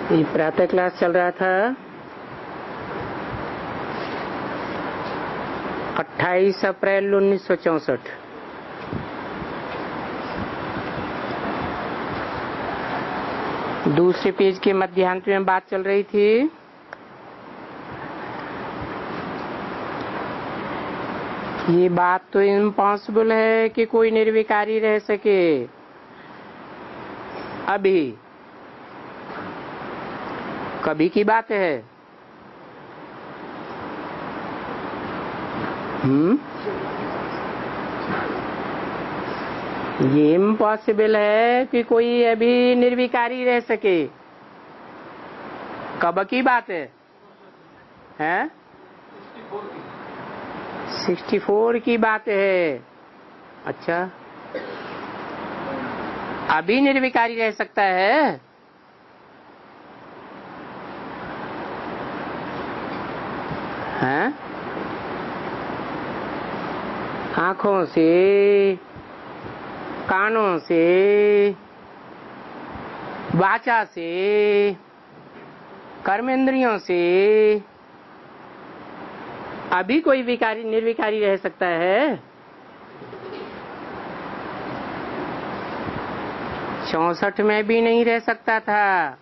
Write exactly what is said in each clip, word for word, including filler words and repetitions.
ये प्रातः क्लास चल रहा था अट्ठाईस अप्रैल उन्नीस सौ चौसठ। दूसरे पेज के मध्यांत में बात चल रही थी ये बात तो इम्पॉसिबल है कि कोई निर्विकारी रह सके। अभी कभी की बात है। हम्म ये इम्पॉसिबल है कि कोई अभी निर्विकारी रह सके। कब की बात है? हैं? सिक्सटी फोर की बात है। अच्छा, अभी निर्विकारी रह सकता है? हैं? आंखों से, कानों से, वाचा से, कर्मेंद्रियों से अभी कोई विकारी निर्विकारी रह सकता है? चौसठ में भी नहीं रह सकता था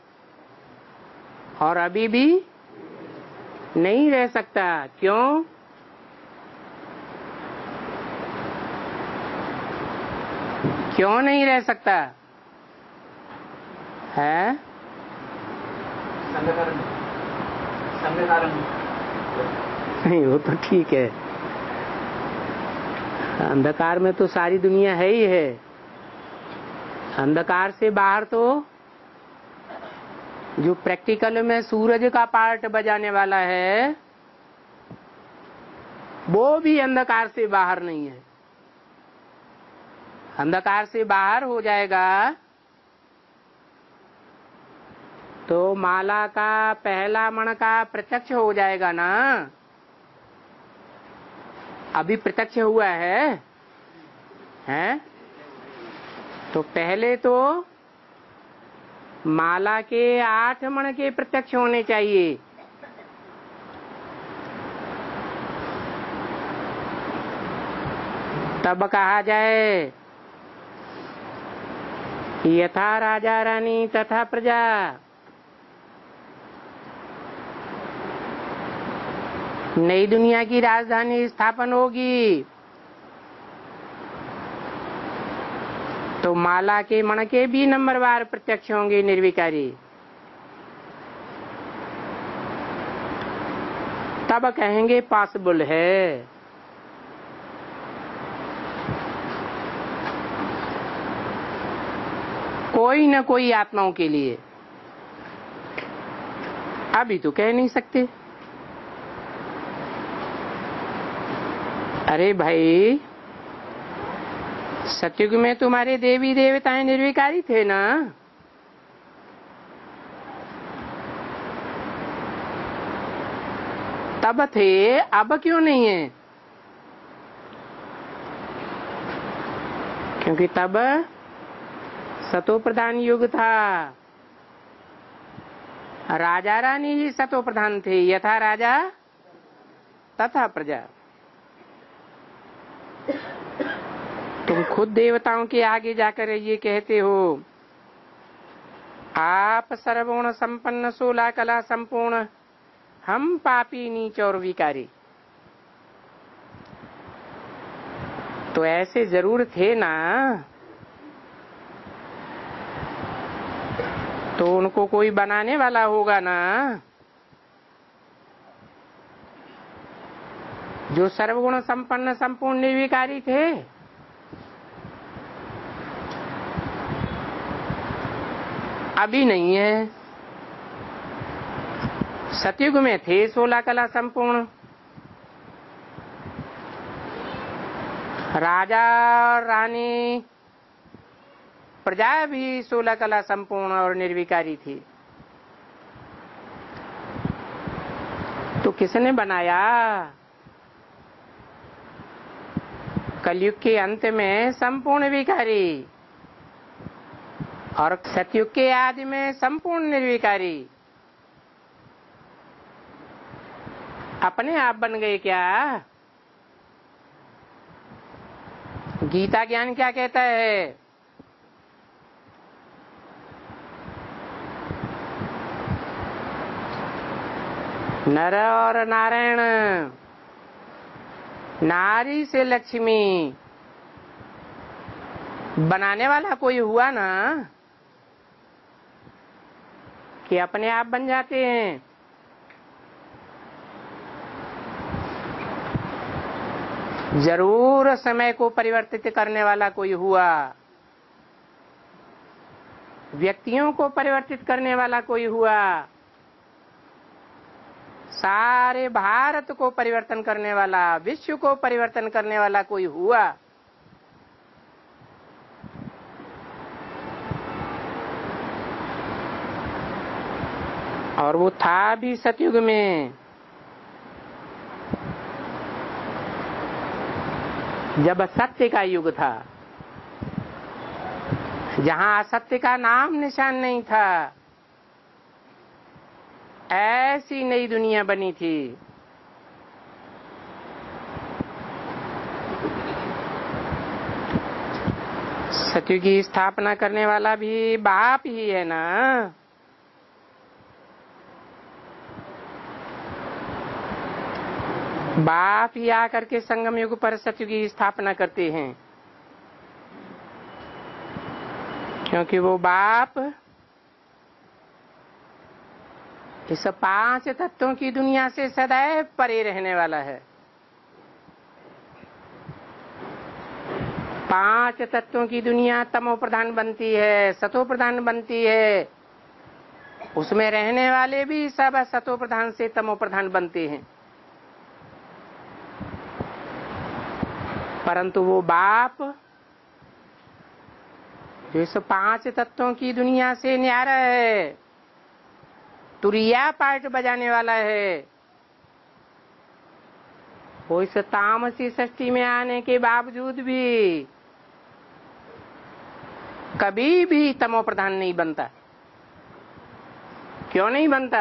और अभी भी नहीं रह सकता। क्यों? क्यों नहीं रह सकता है? नहीं, वो तो ठीक है। अंधकार में तो सारी दुनिया है ही है। अंधकार से बाहर तो जो प्रैक्टिकल में सूरज का पार्ट बजाने वाला है वो भी अंधकार से बाहर नहीं है। अंधकार से बाहर हो जाएगा तो माला का पहला मण का प्रत्यक्ष हो जाएगा ना। अभी प्रत्यक्ष हुआ है हैं? तो पहले तो माला के आठ मण के प्रत्यक्ष होने चाहिए। तब कहा जाए यथा राजा रानी तथा प्रजा। नई दुनिया की राजधानी स्थापन होगी तो माला के मण के भी नंबरवार प्रत्यक्ष होंगे निर्विकारी। तब कहेंगे पॉसिबल है। कोई न कोई आत्माओं के लिए। अभी तो कह नहीं सकते। अरे भाई, सतयुग में तुम्हारे देवी देवताएं निर्विकारी थे ना? तब थे, अब क्यों नहीं है? क्योंकि तब सतो प्रधान युग था। राजा रानी ही सतो प्रधान थे। यथा राजा तथा प्रजा। तुम खुद देवताओं के आगे जाकर ये कहते हो आप सर्वगुण संपन्न सोलह कला संपूर्ण, हम पापी नीच और विकारी। तो ऐसे जरूर थे ना। तो उनको कोई बनाने वाला होगा ना जो सर्वगुण संपन्न संपूर्ण निर्विकारी थे। अभी नहीं है। सतयुग में थे सोलह कला संपूर्ण। राजा और रानी प्रजा भी सोलह कला संपूर्ण और निर्विकारी थी। तो किसने बनाया? कलयुग के अंत में संपूर्ण विकारी और सतयुग के आदि में संपूर्ण निर्विकारी। अपने आप बन गए क्या? गीता ज्ञान क्या कहता है? नर और नारायण, नारी से लक्ष्मी बनाने वाला कोई हुआ ना कि अपने आप बन जाते हैं। जरूर समय को परिवर्तित करने वाला कोई हुआ, व्यक्तियों को परिवर्तित करने वाला कोई हुआ, सारे भारत को परिवर्तन करने वाला, विश्व को परिवर्तन करने वाला कोई हुआ। और वो था भी सतयुग में, जब सत्य का युग था, जहां असत्य का नाम निशान नहीं था। ऐसी नई दुनिया बनी थी। सत्युग की स्थापना करने वाला भी बाप ही है ना। बाप ही आकर के संगम युग पर सत्युग की स्थापना करते हैं, क्योंकि वो बाप इस पांच तत्वों की दुनिया से सदैव परे रहने वाला है। पांच तत्वों की दुनिया तमो प्रधान बनती है, सतो प्रधान बनती है, उसमें रहने वाले भी सब सतो प्रधान से तमो प्रधान बनते हैं। परंतु वो बाप जो इस पांच तत्वों की दुनिया से न्यारा है, तुरिया पार्ट बजाने वाला है, वो इस तामसी सृष्टि में आने के बावजूद भी कभी भी तमो प्रधान नहीं बनता। क्यों नहीं बनता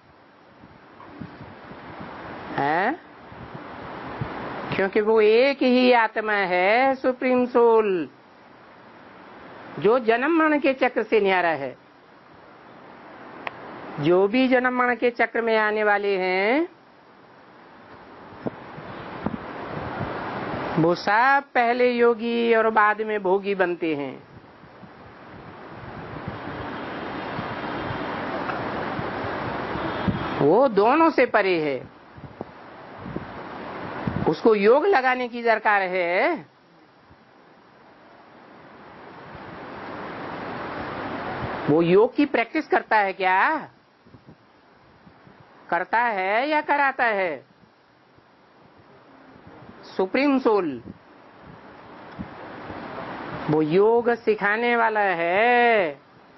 है? क्योंकि वो एक ही आत्मा है, सुप्रीम सोल, जो जन्म मरण के चक्र से न्यारा है। जो भी जन्म मरण के चक्र में आने वाले हैं, वो सब पहले योगी और बाद में भोगी बनते हैं। वो दोनों से परे है, उसको योग लगाने की दरकार है। वो योग की प्रैक्टिस करता है क्या? करता है या कराता है? सुप्रीम सोल वो योग सिखाने वाला है,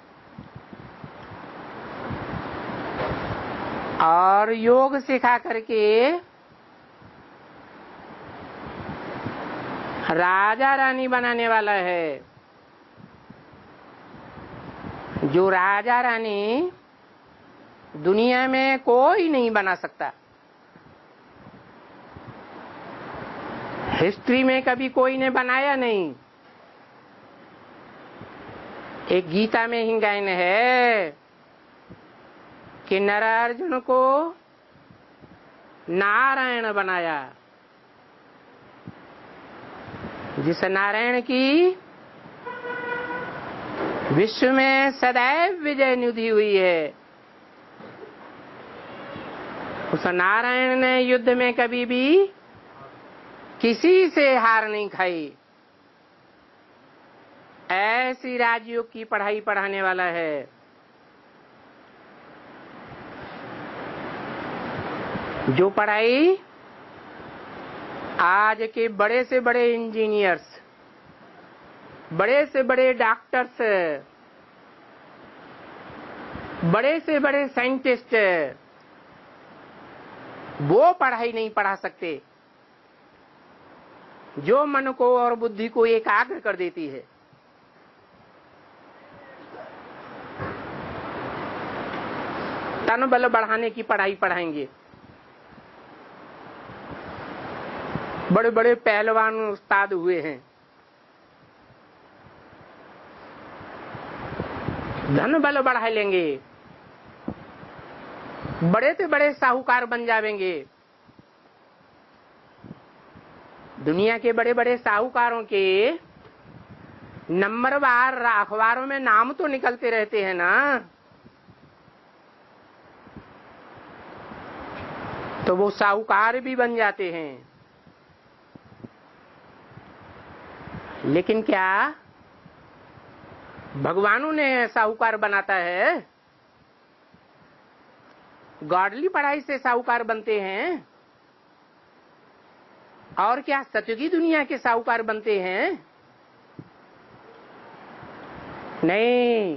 और योग सिखा करके राजा रानी बनाने वाला है। जो राजा रानी दुनिया में कोई नहीं बना सकता। हिस्ट्री में कभी कोई ने बनाया नहीं। एक गीता में ही गायन है कि नरार्जुन को नारायण बनाया। जिस नारायण की विश्व में सदैव विजय निधि हुई है, उस नारायण ने युद्ध में कभी भी किसी से हार नहीं खाई। ऐसी राजयोग की पढ़ाई पढ़ाने वाला है। जो पढ़ाई आज के बड़े से बड़े इंजीनियर्स, बड़े से बड़े डॉक्टर्स, बड़े से बड़े साइंटिस्ट वो पढ़ाई नहीं पढ़ा सकते, जो मन को और बुद्धि को एकाग्र कर देती है। तन बल बढ़ाने की पढ़ाई पढ़ाएंगे, बड़े बड़े पहलवान उस्ताद हुए हैं, धन बल बढ़ा लेंगे, बड़े से बड़े साहूकार बन जाएंगे। दुनिया के बड़े बड़े साहूकारों के नंबरवार अखबारों में नाम तो निकलते रहते हैं ना, तो वो साहूकार भी बन जाते हैं। लेकिन क्या भगवानों ने साहूकार बनाता है? गॉडली पढ़ाई से साहूकार बनते हैं? और क्या सत्य की दुनिया के साहूकार बनते हैं? नहीं,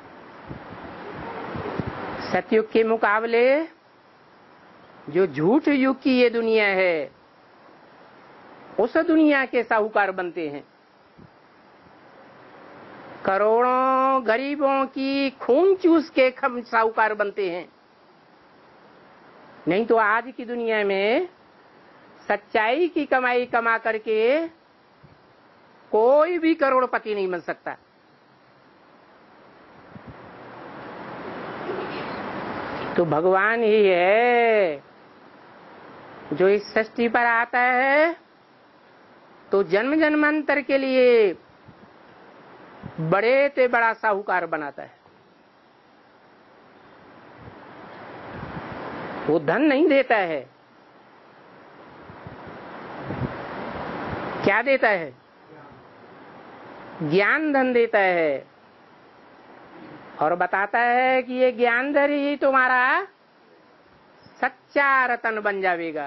सतयुग के मुकाबले जो झूठ युग की ये दुनिया है, उस दुनिया के साहूकार बनते हैं। करोड़ों गरीबों की खून चूस के हम साहूकार बनते हैं। नहीं तो आज की दुनिया में सच्चाई की कमाई कमा करके कोई भी करोड़पति नहीं बन सकता। तो भगवान ही है जो इस सृष्टि पर आता है तो जन्म जन्मांतर के लिए बड़े से बड़ा साहूकार बनाता है। वो धन नहीं देता है, क्या देता है? ज्ञान धन देता है, और बताता है कि ये ज्ञान धन ही तुम्हारा सच्चा रतन बन जाएगा।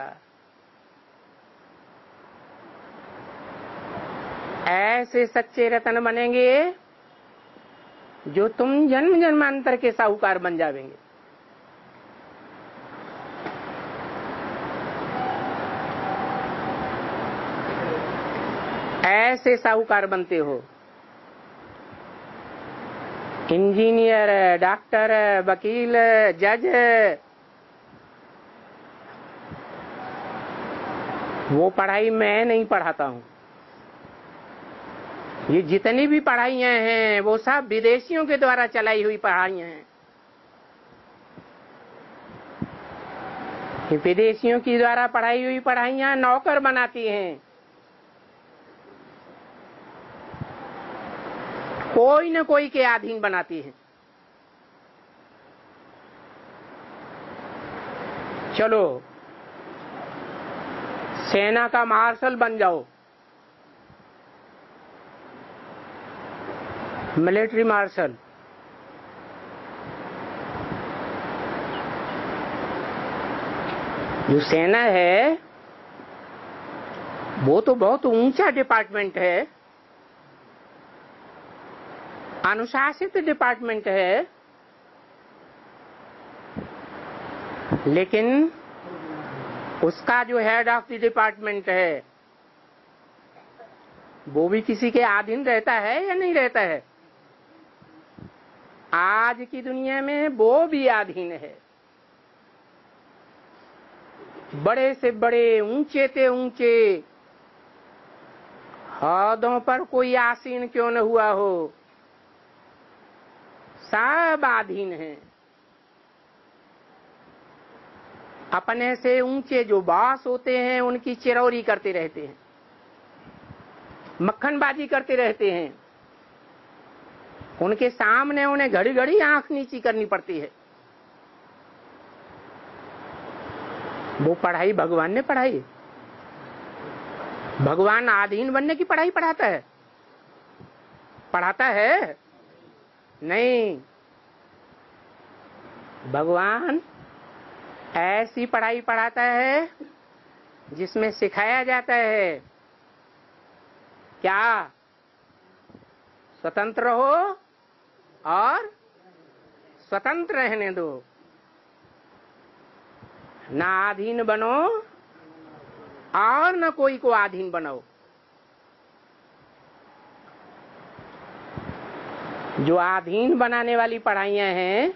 ऐसे सच्चे रतन बनेंगे जो तुम जन्म जन्मांतर के साहूकार बन जाएंगे। ऐसे साहूकार बनते हो। इंजीनियर, डॉक्टर, वकील, जज, वो पढ़ाई मैं नहीं पढ़ाता हूं। ये जितनी भी पढ़ाइयां हैं वो सब विदेशियों के द्वारा चलाई हुई पढ़ाइयां हैं। ये विदेशियों की द्वारा पढ़ाई हुई पढ़ाइयां नौकर बनाती हैं। कोई न कोई के अधीन बनाती हैं। चलो सेना का मार्शल बन जाओ, मिलिट्री मार्शल। जो सेना है वो तो बहुत ऊंचा डिपार्टमेंट है, अनुशासित डिपार्टमेंट है, लेकिन उसका जो हेड ऑफ द डिपार्टमेंट है वो भी किसी के अधीन रहता है या नहीं रहता है? आज की दुनिया में वो भी अधीन है। बड़े से बड़े, ऊंचे से ऊंचे हदों पर कोई आसीन क्यों न हुआ हो, सब अधीन हैं। अपने से ऊंचे जो बॉस होते हैं उनकी चिरौरी करते रहते हैं, मक्खनबाजी करते रहते हैं। उनके सामने उन्हें घड़ी घड़ी आंख नीची करनी पड़ती है। वो पढ़ाई भगवान ने पढ़ाई? भगवान अधीन बनने की पढ़ाई पढ़ाता है? पढ़ाता है? नहीं, भगवान ऐसी पढ़ाई पढ़ाता है जिसमें सिखाया जाता है क्या? स्वतंत्र हो और स्वतंत्र रहने दो, ना अधीन बनो और न कोई को अधीन बनाओ। जो अधीन बनाने वाली पढ़ाइयां हैं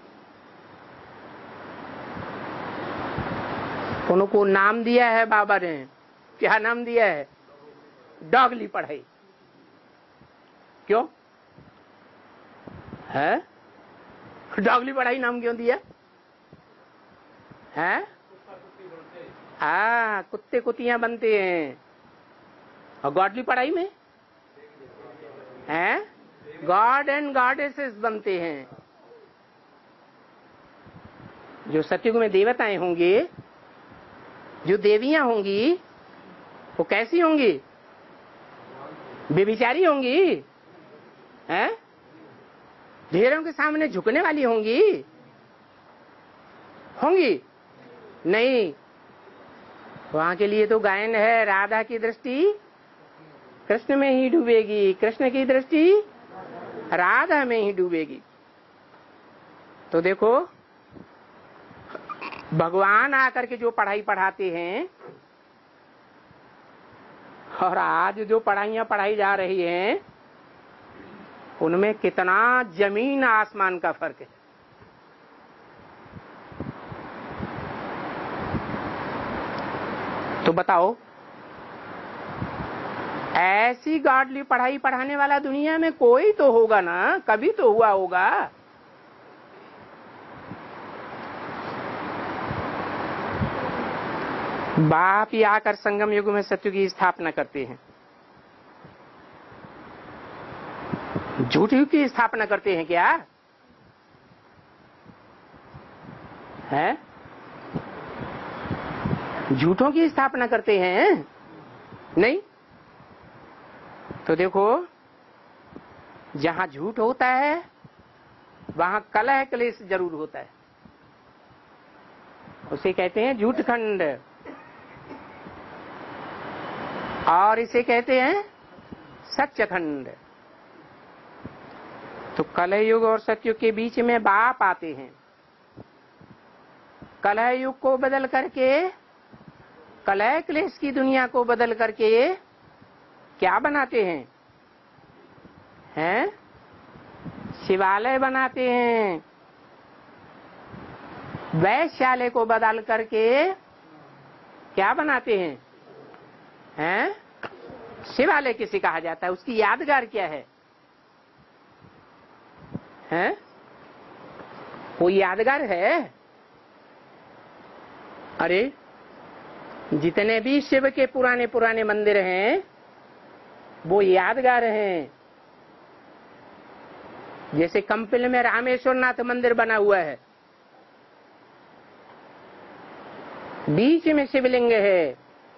उनको नाम दिया है बाबा ने क्या नाम दिया है? डॉगली पढ़ाई। क्यों है? डॉगली पढ़ाई नाम क्यों दिया है? हाँ, कुत्ते कुतियां बनते हैं। और गॉडली पढ़ाई में हैं गॉड एंड गॉडेसेस बनते हैं। जो सतयुग में देवताएं होंगे, जो देवियां होंगी, वो कैसी होंगी? बेबिचारी होंगी हैं? ढेरों के सामने झुकने वाली होंगी? होंगी नहीं। वहां के लिए तो गायन है, राधा की दृष्टि कृष्ण में ही डूबेगी, कृष्ण की दृष्टि राधा में ही डूबेगी। तो देखो, भगवान आकर के जो पढ़ाई पढ़ाते हैं और आज जो पढ़ाइयां पढ़ाई जा रही हैं, उनमें कितना जमीन आसमान का फर्क है। तो बताओ, ऐसी गॉडली पढ़ाई पढ़ाने वाला दुनिया में कोई तो होगा ना, कभी तो हुआ होगा। बाप ही आकर संगम युग में सत्युग की स्थापना करते हैं, झूठ युग की स्थापना करते हैं क्या है? झूठों की स्थापना करते हैं? नहीं। तो देखो, जहां झूठ होता है वहां कलह क्लेश जरूर होता है। उसे कहते हैं झूठ खंड, और इसे कहते हैं सत्य खंड। तो कलह युग और सत्युग के बीच में बाप आते हैं। कलह युग को बदल करके, कलह क्लेश की दुनिया को बदल करके क्या बनाते हैं? हैं? शिवालय बनाते हैं। वैश्यालय को बदल करके क्या बनाते हैं? हैं? शिवालय किसे कहा जाता है? उसकी यादगार क्या है? हैं? कोई यादगार है? अरे, जितने भी शिव के पुराने पुराने मंदिर हैं वो यादगार हैं। जैसे कंपिल में रामेश्वर नाथ मंदिर बना हुआ है, बीच में शिवलिंग है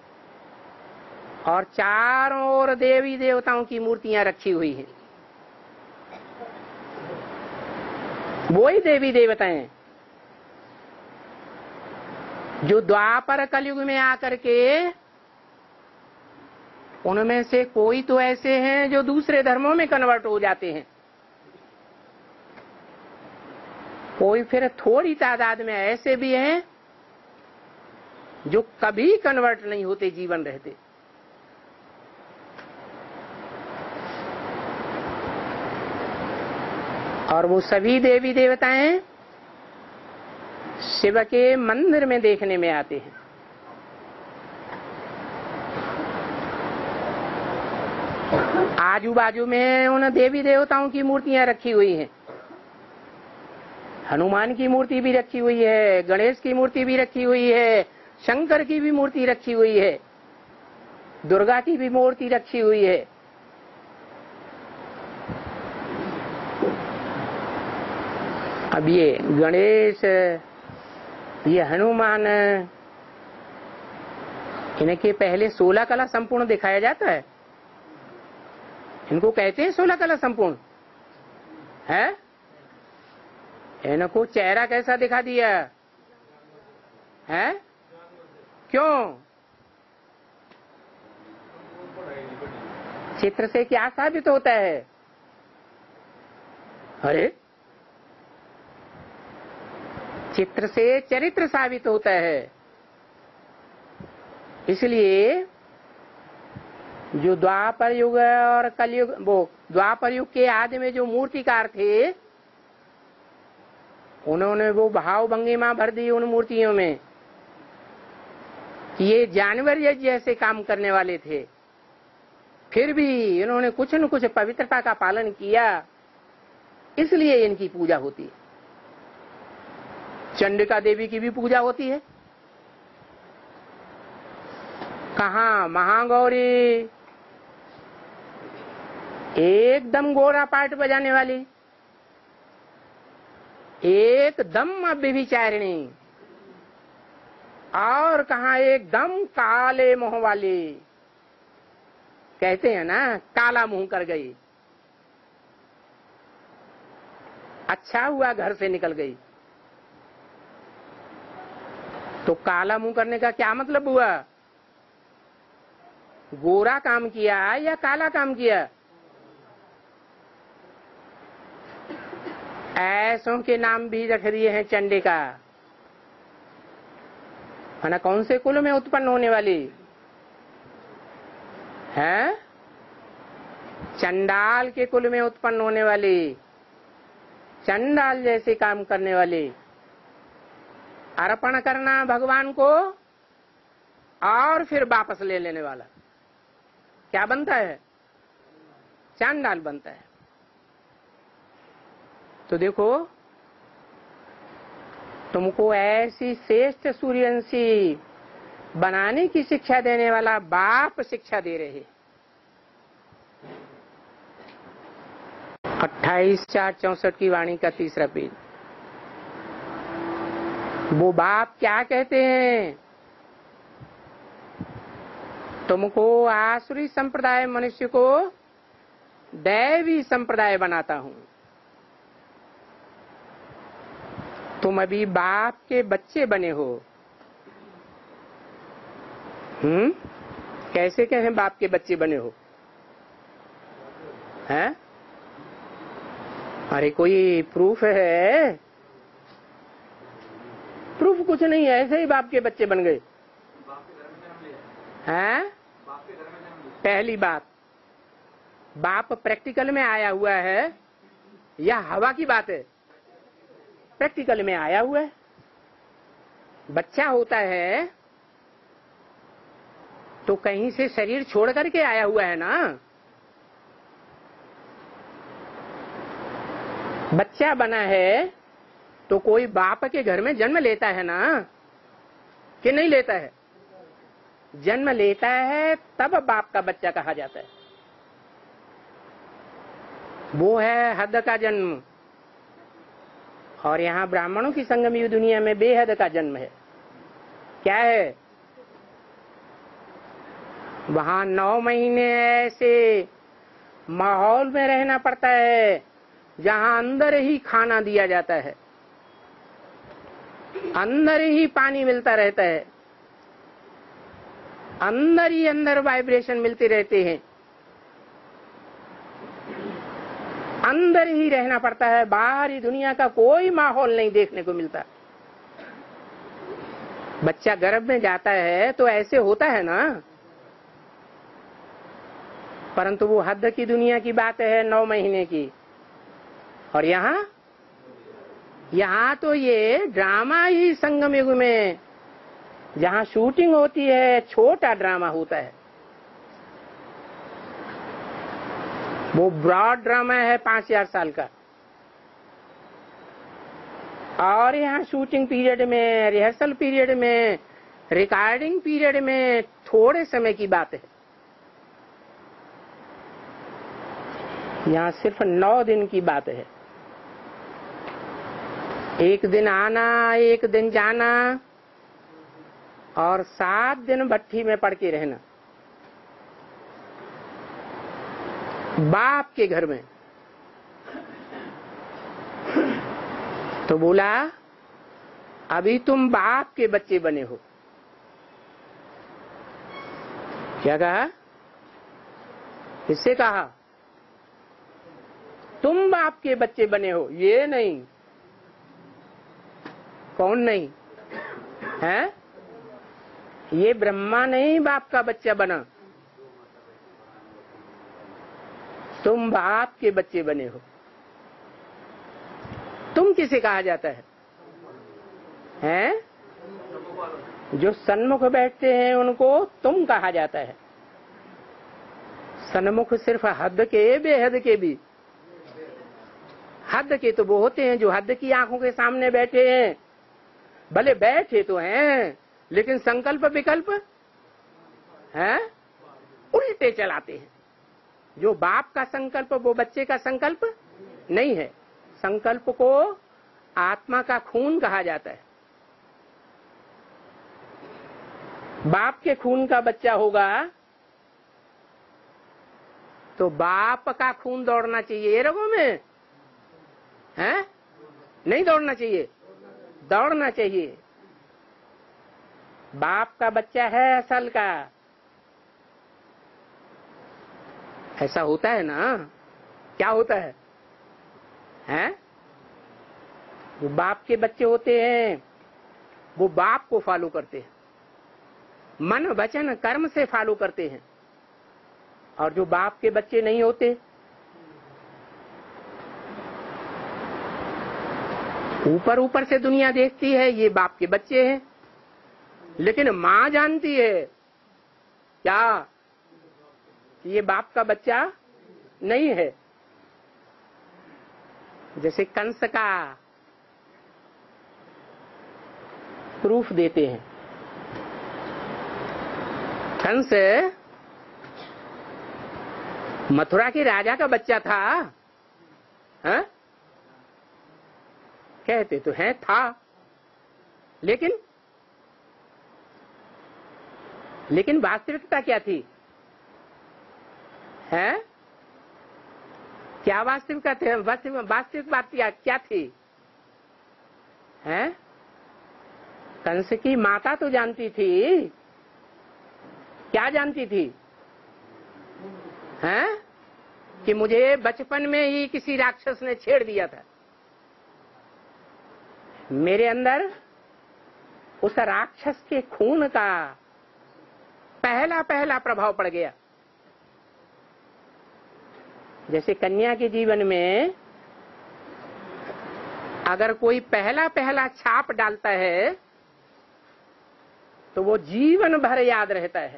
और चारों ओर देवी देवताओं की मूर्तियां रखी हुई हैं। वो ही देवी देवता हैं जो द्वापर कलयुग में आकर के, उनमें से कोई तो ऐसे हैं जो दूसरे धर्मों में कन्वर्ट हो जाते हैं, कोई फिर थोड़ी तादाद में ऐसे भी हैं जो कभी कन्वर्ट नहीं होते, जीवन रहते। और वो सभी देवी देवताएं शिव के मंदिर में देखने में आते हैं। आजू बाजू में उन देवी देवताओं की मूर्तियां रखी हुई हैं। हनुमान की मूर्ति भी रखी हुई है, गणेश की मूर्ति भी रखी हुई है, शंकर की भी मूर्ति रखी हुई है, दुर्गा की भी मूर्ति रखी हुई है। अब ये गणेश, ये हनुमान, इनके पहले सोलह कला संपूर्ण दिखाया जाता है। इनको कहते हैं सोलह कला संपूर्ण है। इनको चेहरा कैसा दिखा दिया है? क्यों? चित्र से क्या साबित होता है? अरे, चित्र से चरित्र साबित होता है। इसलिए जो द्वापर युग और कलयुग, वो द्वापर युग के आदि में जो मूर्तिकार थे, उन्होंने वो भाव भंगिमा भर दी उन मूर्तियों में। ये जानवर जैसे काम करने वाले थे, फिर भी इन्होंने कुछ न कुछ पवित्रता का पालन किया, इसलिए इनकी पूजा होती है। चंडिका देवी की भी पूजा होती है। कहा महागौरी, एकदम गोरा पाट बजाने वाली, एकदम व्यभिचारिणी, और कहा एकदम काले मुंह वाली। कहते हैं ना, काला मुंह कर गई। अच्छा हुआ घर से निकल गई। तो काला मुंह करने का क्या मतलब हुआ? गोरा काम किया या काला काम किया? ऐसों के नाम भी रख दिए हैं चंडिका। है कौन से कुल में उत्पन्न होने वाली है? चंडाल के कुल में उत्पन्न होने वाली, चंडाल जैसे काम करने वाली। अर्पण करना भगवान को और फिर वापस ले लेने वाला क्या बनता है? चंडाल बनता है। तो देखो, तुमको ऐसी श्रेष्ठ सूर्यवंशी बनाने की शिक्षा देने वाला बाप शिक्षा दे रहे। अट्ठाईस चार चौसठ की वाणी का तीसरा पेज। वो बाप क्या कहते हैं? तुमको आसुरी संप्रदाय मनुष्य को दैवी संप्रदाय बनाता हूं। तुम अभी बाप के बच्चे बने हो। हम्म कैसे कहे बाप के बच्चे बने हो? हैं? अरे कोई प्रूफ है? प्रूफ कुछ नहीं है, ऐसे ही बाप के बच्चे बन गए हैं। पहली बात, बाप प्रैक्टिकल में आया हुआ है या हवा की बात है? प्रैक्टिकल में आया हुआ है। बच्चा होता है तो कहीं से शरीर छोड़ करके आया हुआ है ना। बच्चा बना है तो कोई बाप के घर में जन्म लेता है ना, कि नहीं लेता है? जन्म लेता है तब बाप का बच्चा कहा जाता है। वो है हद का जन्म। और यहाँ ब्राह्मणों की संगम दुनिया में बेहद का जन्म है। क्या है? वहां नौ महीने ऐसे माहौल में रहना पड़ता है जहां अंदर ही खाना दिया जाता है, अंदर ही पानी मिलता रहता है, अंदर ही अंदर वाइब्रेशन मिलते रहते हैं, अंदर ही रहना पड़ता है। बाहरी दुनिया का कोई माहौल नहीं देखने को मिलता। बच्चा गर्भ में जाता है तो ऐसे होता है ना, परंतु वो हद की दुनिया की बात है, नौ महीने की। और यहाँ यहाँ तो ये ड्रामा ही संगम युग में जहाँ शूटिंग होती है, छोटा ड्रामा होता है। वो ब्रॉड ड्रामा है पांच हजार साल का। और यहाँ शूटिंग पीरियड में, रिहर्सल पीरियड में, रिकॉर्डिंग पीरियड में थोड़े समय की बात है। यहाँ सिर्फ नौ दिन की बात है। एक दिन आना, एक दिन जाना, और सात दिन भट्ठी में पड़ के रहना बाप के घर में। तो बोला, अभी तुम बाप के बच्चे बने हो। क्या कहा? किससे कहा? तुम बाप के बच्चे बने हो, ये नहीं। कौन नहीं है? ये ब्रह्मा नहीं बाप का बच्चा बना, तुम बाप के बच्चे बने हो। तुम किसे कहा जाता है? हैं? जो सन्मुख बैठते हैं उनको तुम कहा जाता है। सन्मुख सिर्फ हद के, बेहद के भी। हद के तो वो होते हैं जो हद की आंखों के सामने बैठे हैं, भले बैठे तो हैं लेकिन संकल्प विकल्प है उल्टे चलाते हैं। जो बाप का संकल्प वो बच्चे का संकल्प नहीं है। संकल्प को आत्मा का खून कहा जाता है। बाप के खून का बच्चा होगा तो बाप का खून दौड़ना चाहिए रगों में, है? नहीं दौड़ना चाहिए, दौड़ना चाहिए। बाप का बच्चा है असल का। ऐसा होता है ना? क्या होता है? हैं? वो बाप के बच्चे होते हैं, वो बाप को फॉलो करते हैं, मन वचन कर्म से फॉलो करते हैं। और जो बाप के बच्चे नहीं होते, ऊपर ऊपर से दुनिया देखती है ये बाप के बच्चे हैं, लेकिन माँ जानती है क्या ये बाप का बच्चा नहीं है। जैसे कंस का प्रूफ देते हैं। कंस मथुरा के राजा का बच्चा था, हा? कहते तो हैं था, लेकिन लेकिन वास्तविकता क्या थी? है क्या वास्तविकता थी? वास्तविक बात क्या, क्या थी? है कंस की माता तो जानती थी, क्या जानती थी? हैं कि मुझे बचपन में ही किसी राक्षस ने छेड़ दिया था, मेरे अंदर उस राक्षस के खून का पहला पहला प्रभाव पड़ गया। जैसे कन्या के जीवन में अगर कोई पहला पहला छाप डालता है तो वो जीवन भर याद रहता है।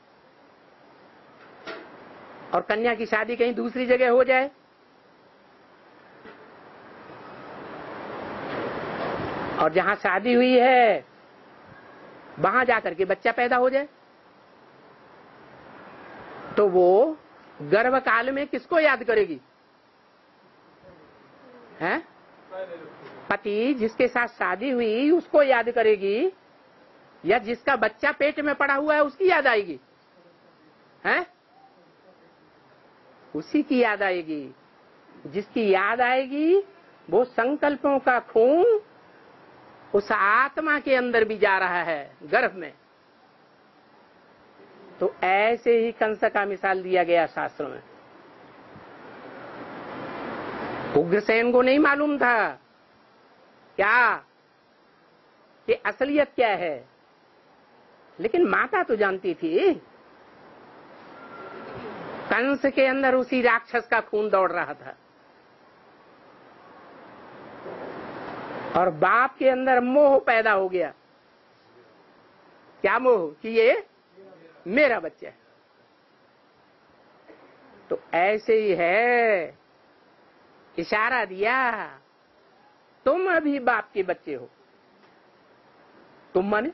और कन्या की शादी कहीं दूसरी जगह हो जाए और जहां शादी हुई है वहां जाकर के बच्चा पैदा हो जाए तो वो गर्भ काल में किसको याद करेगी? हैं? पति जिसके साथ शादी हुई उसको याद करेगी या जिसका बच्चा पेट में पड़ा हुआ है उसकी याद आएगी? हैं? उसी की याद आएगी। जिसकी याद आएगी वो संकल्पों का खून उस आत्मा के अंदर भी जा रहा है गर्भ में। तो ऐसे ही कंस का मिसाल दिया गया शास्त्र में। उग्रसेन को नहीं मालूम था क्या कि असलियत क्या है, लेकिन माता तो जानती थी। कंस के अंदर उसी राक्षस का खून दौड़ रहा था और बाप के अंदर मोह पैदा हो गया। क्या मोह? कि ये मेरा बच्चा है। तो ऐसे ही है, इशारा दिया, तुम अभी बाप के बच्चे हो। तुम माने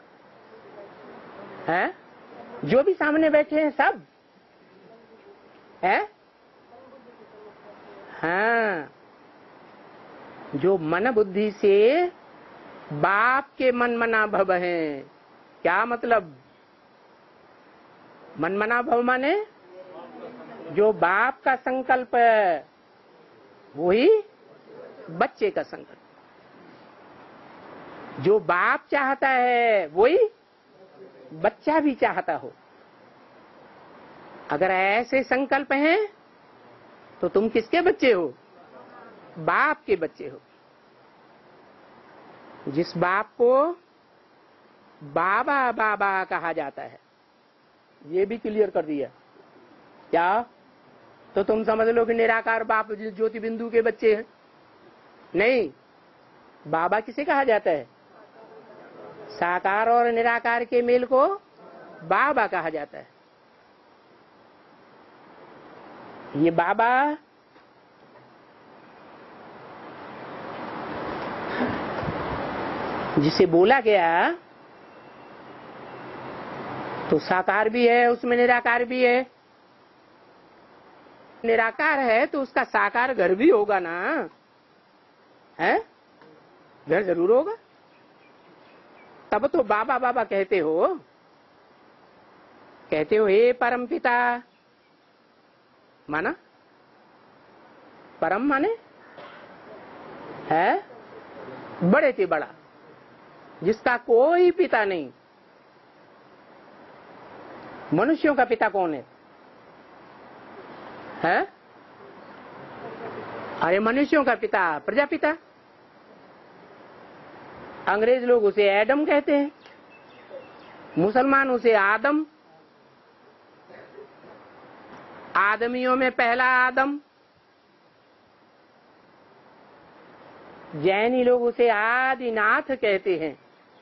है जो भी सामने बैठे हैं सब है। हाँ, जो मन बुद्धि से बाप के मन मना भव हैं। क्या मतलब? मन मना भव माने जो बाप का संकल्प है वही बच्चे का संकल्प। जो बाप चाहता है वही बच्चा भी चाहता हो। अगर ऐसे संकल्प हैं तो तुम किसके बच्चे हो? बाप के बच्चे हो। जिस बाप को बाबा बाबा कहा जाता है, ये भी क्लियर कर दिया। क्या? तो तुम समझ लो कि निराकार बाप ज्योति बिंदु के बच्चे हैं। नहीं, बाबा किसे कहा जाता है? साकार और निराकार के मेल को बाबा कहा जाता है। ये बाबा जिसे बोला गया तो साकार भी है, उसमें निराकार भी है। निराकार है तो उसका साकार घर भी होगा ना, है? घर जरूर होगा, तब तो बाबा बाबा कहते हो। कहते हो हे परम पिता, माना परम माने है बड़े से बड़ा, जिसका कोई पिता नहीं। मनुष्यों का पिता कौन है? है? अरे मनुष्यों का पिता प्रजापिता। अंग्रेज लोग उसे एडम कहते हैं, मुसलमान उसे आदम। आदमियों में पहला आदम। जैनी लोग उसे आदिनाथ कहते हैं।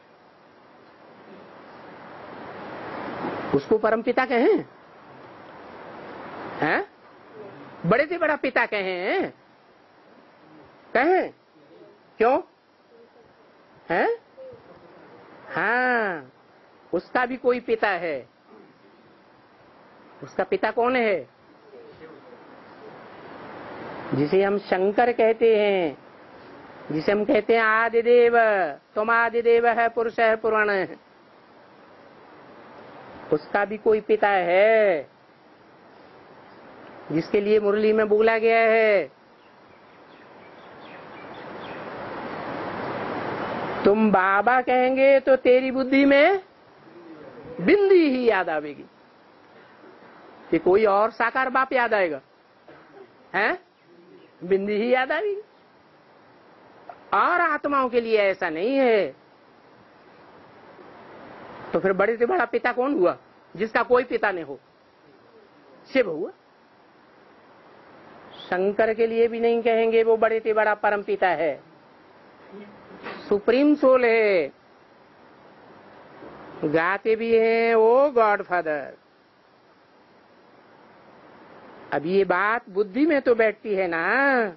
उसको परम पिता कहें? हैं? बड़े से बड़ा पिता कहें? कहें? क्यों? हैं? हाँ, उसका भी कोई पिता है। उसका पिता कौन है? जिसे हम शंकर कहते हैं, जिसे हम कहते हैं आदिदेव। तुम आदिदेव है, पुरुष है, पुराण है। उसका भी कोई पिता है, जिसके लिए मुरली में बोला गया है, तुम बाबा कहेंगे तो तेरी बुद्धि में बिंदी ही याद आवेगी। कि कोई और साकार बाप याद आएगा? हैं? बिंदी ही याद आएगी। और आत्माओं के लिए ऐसा नहीं है। तो फिर बड़े से बड़ा पिता कौन हुआ, जिसका कोई पिता नहीं हो? शिव हुआ। शंकर के लिए भी नहीं कहेंगे वो बड़े से बड़ा परम पिता है, सुप्रीम सोल है। गाते भी हैं ओ गॉड फादर। अब ये बात बुद्धि में तो बैठती है ना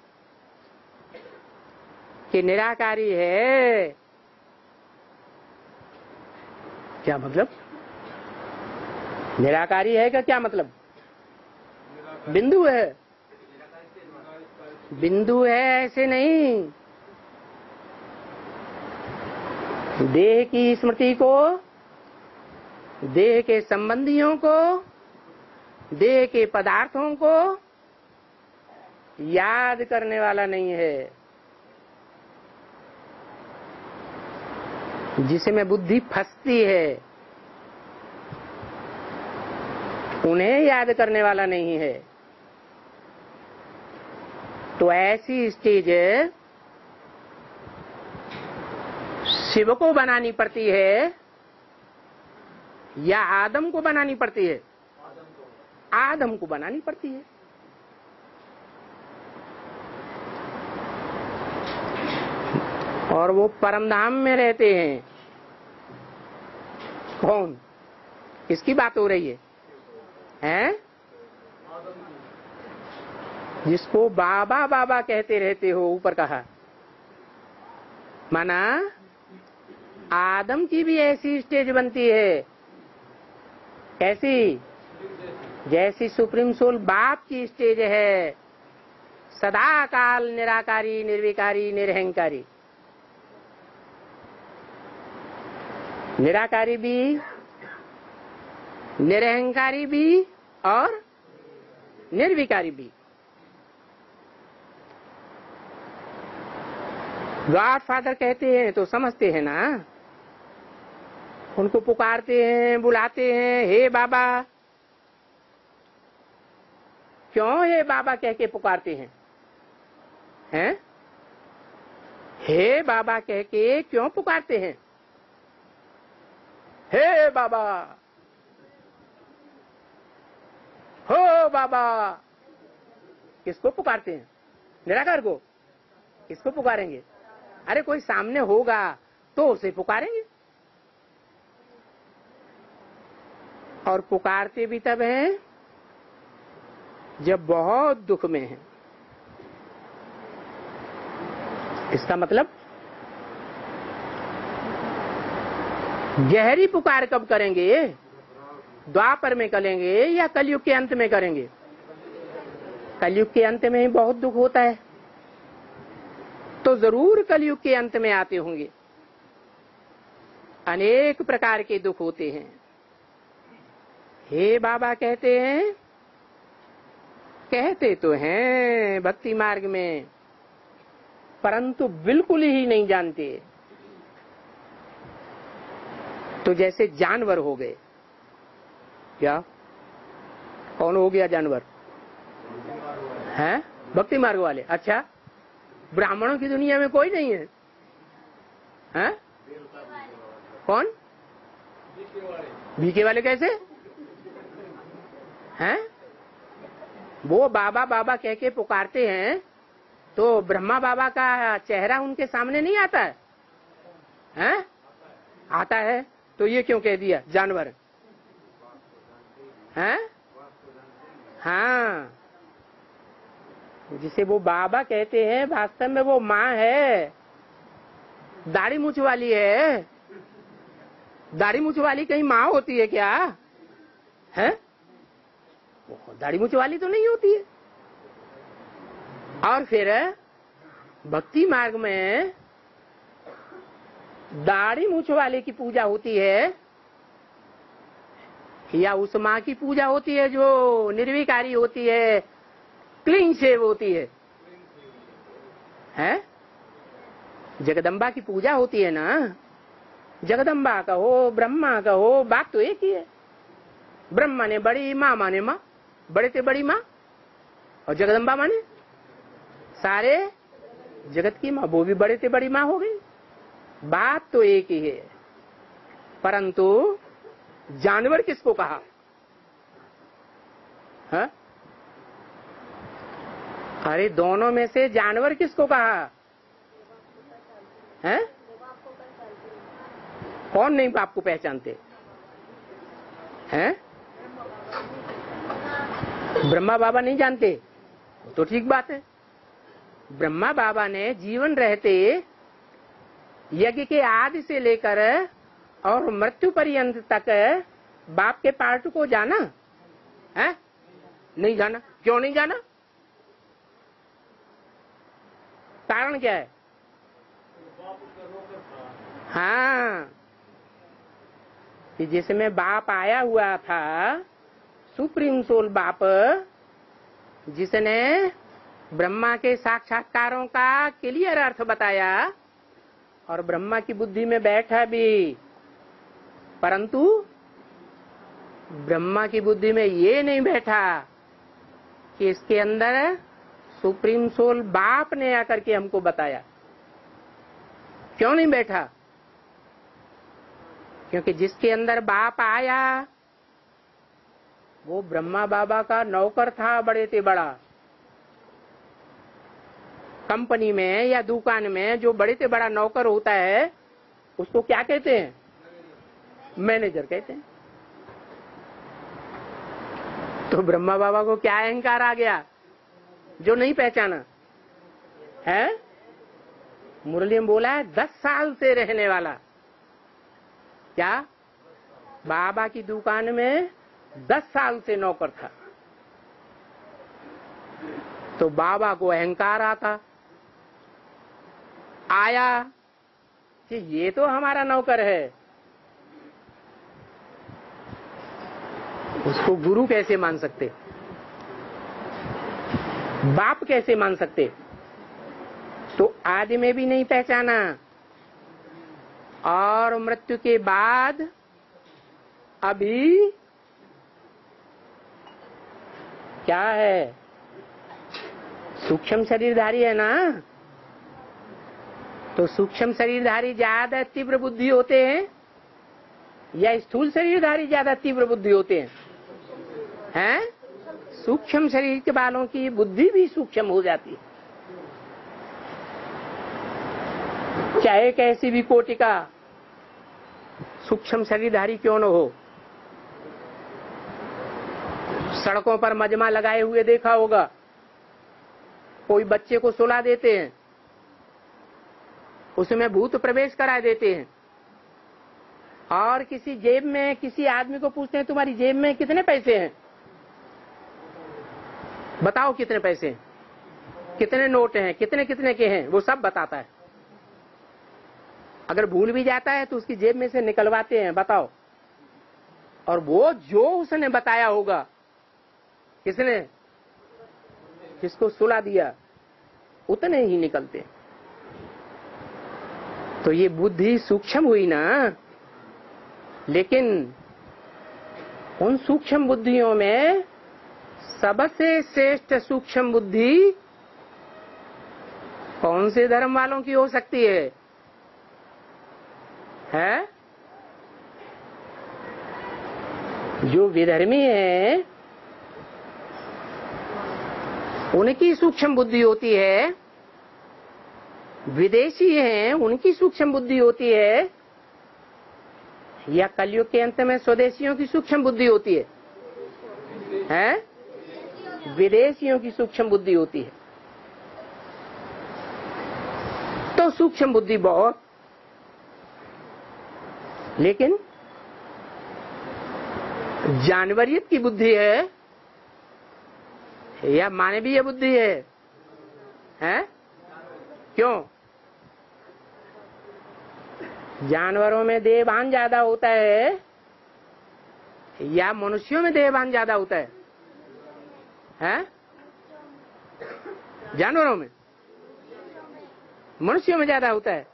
कि निराकारी है। क्या मतलब? निराकारी है का क्या मतलब? बिंदु है। बिंदु है ऐसे नहीं। देह की स्मृति को, देह के संबंधियों को, देह के पदार्थों को याद करने वाला नहीं है। जिसमें बुद्धि फंसती है उन्हें याद करने वाला नहीं है। तो ऐसी स्टेज शिव को बनानी पड़ती है या आदम को बनानी पड़ती है? आदम को बनानी पड़ती है। और वो परमधाम में रहते हैं। कौन? किसकी बात हो रही है? हैं? जिसको बाबा बाबा कहते रहते हो, ऊपर कहा। माना आदम की भी ऐसी स्टेज बनती है। कैसी? जैसी सुप्रीम सोल बाप की स्टेज है, सदा काल निराकारी, निर्विकारी, निरहंकारी। निराकारी भी, निरहंकारी भी और निर्विकारी भी। गॉड फादर कहते हैं तो समझते हैं ना। उनको पुकारते हैं, बुलाते हैं, हे बाबा। क्यों हे बाबा कह के पुकारते हैं? हैं? हे बाबा कह के क्यों पुकारते हैं? हे बाबा, हो बाबा। किसको पुकारते हैं? निराकार को। किसको पुकारेंगे? अरे कोई सामने होगा तो उसे पुकारेंगे। और पुकारते भी तब हैं जब बहुत दुख में हैं। इसका मतलब गहरी पुकार कब करेंगे? द्वापर में करेंगे या कलयुग के अंत में करेंगे? कलयुग के अंत में ही बहुत दुख होता है, तो जरूर कलयुग के अंत में आते होंगे। अनेक प्रकार के दुख होते हैं। हे बाबा कहते हैं, कहते तो हैं भक्ति मार्ग में, परंतु बिल्कुल ही नहीं जानते। तो जैसे जानवर हो गए। क्या? कौन हो गया जानवर? हैं? भक्ति मार्ग वाले। अच्छा, ब्राह्मणों की दुनिया में कोई नहीं है? हैं? कौन? भीखे वाले कैसे हैं? वो बाबा बाबा कह के पुकारते हैं, तो ब्रह्मा बाबा का चेहरा उनके सामने नहीं आता है? हैं? आता है, तो ये क्यों कह दिया जानवर? हैं? हाँ, जिसे वो बाबा कहते हैं वास्तव में वो माँ है, दाढ़ी मूछ वाली है। दाढ़ी मूछ वाली कहीं माँ होती है क्या? हैं? दाढ़ी मूछ वाली तो नहीं होती है। और फिर भक्ति मार्ग में दाढ़ी मूछ वाले की पूजा होती है या उस माँ की पूजा होती है जो निर्विकारी होती है, क्लीन शेव होती है? हैं? जगदम्बा की पूजा होती है ना। जगदम्बा का हो, ब्रह्मा का हो, बात तो एक ही है। ब्रह्मा ने बड़ी, माँ माने माँ, बड़े से बड़ी माँ, और जगदम्बा माने सारे जगत की माँ, वो भी बड़े से बड़ी माँ हो गई। बात तो एक ही है, परंतु जानवर किसको कहा? हा? अरे दोनों में से जानवर किसको कहा है? कौन नहीं बाप को पहचानते हैं? ब्रह्मा बाबा नहीं जानते तो ठीक बात है। ब्रह्मा बाबा ने जीवन रहते यज्ञ के आदि से लेकर और मृत्यु पर्यंत तक बाप के पार्ट को जाना है? नहीं जाना। क्यों नहीं जाना? कारण क्या है? हाँ, कि जिसमें बाप आया हुआ था, सुप्रीम सोल बाप, जिसने ब्रह्मा के साक्षात्कारों का क्लियर अर्थ बताया और ब्रह्मा की बुद्धि में बैठा भी, परंतु ब्रह्मा की बुद्धि में ये नहीं बैठा कि इसके अंदर सुप्रीम सोल बाप ने आकर के हमको बताया। क्यों नहीं बैठा? क्योंकि जिसके अंदर बाप आया वो ब्रह्मा बाबा का नौकर था, बड़े से बड़ा। कंपनी में या दुकान में जो बड़े से बड़ा नौकर होता है उसको क्या कहते हैं? मैनेजर कहते हैं। तो ब्रह्मा बाबा को क्या अहंकार आ गया जो नहीं पहचाना है? मुरली में बोला है दस साल से रहने वाला। क्या? बाबा की दुकान में दस साल से नौकर था। तो बाबा को अहंकार आता आया कि ये तो हमारा नौकर है। उसको गुरु कैसे मान सकते? बाप कैसे मान सकते? तो आदि में भी नहीं पहचाना और मृत्यु के बाद अभी क्या है? सूक्ष्म शरीरधारी है ना। तो सूक्ष्म शरीरधारी ज्यादा तीव्र बुद्धि होते हैं या स्थूल शरीरधारी ज्यादा तीव्र बुद्धि होते हैं? हैं? सूक्ष्म शरीर के वालों की बुद्धि भी सूक्ष्म हो जाती है, चाहे कैसी भी कोटि का सूक्ष्म शरीरधारी क्यों न हो। सड़कों पर मजमा लगाए हुए देखा होगा, कोई बच्चे को सुला देते हैं, उसमें भूत प्रवेश करा देते हैं, और किसी जेब में किसी आदमी को पूछते हैं तुम्हारी जेब में कितने पैसे हैं, बताओ कितने पैसे हैं, कितने नोट हैं, कितने कितने के हैं, वो सब बताता है। अगर भूल भी जाता है तो उसकी जेब में से निकलवाते हैं, बताओ, और वो जो उसने बताया होगा, किसने, किसको सुला दिया, उतने ही निकलते। तो ये बुद्धि सूक्ष्म हुई ना, लेकिन उन सूक्ष्म बुद्धियों में सबसे श्रेष्ठ सूक्ष्म बुद्धि कौन से धर्म वालों की हो सकती है? है जो विधर्मी है उनकी सूक्ष्म बुद्धि होती है, विदेशी हैं उनकी सूक्ष्म बुद्धि होती है, या कलयुग के अंत में स्वदेशियों की सूक्ष्म बुद्धि होती है? हैं? विदेशियों की सूक्ष्म बुद्धि होती है। तो सूक्ष्म बुद्धि बहुत, लेकिन जानवरियत की बुद्धि है या मानवीय बुद्धि है? हैं? क्यों? जानवरों में देहभान ज्यादा होता है या मनुष्यों में देहभान ज्यादा होता है? हैं? जानवरों में, मनुष्यों में ज्यादा होता है।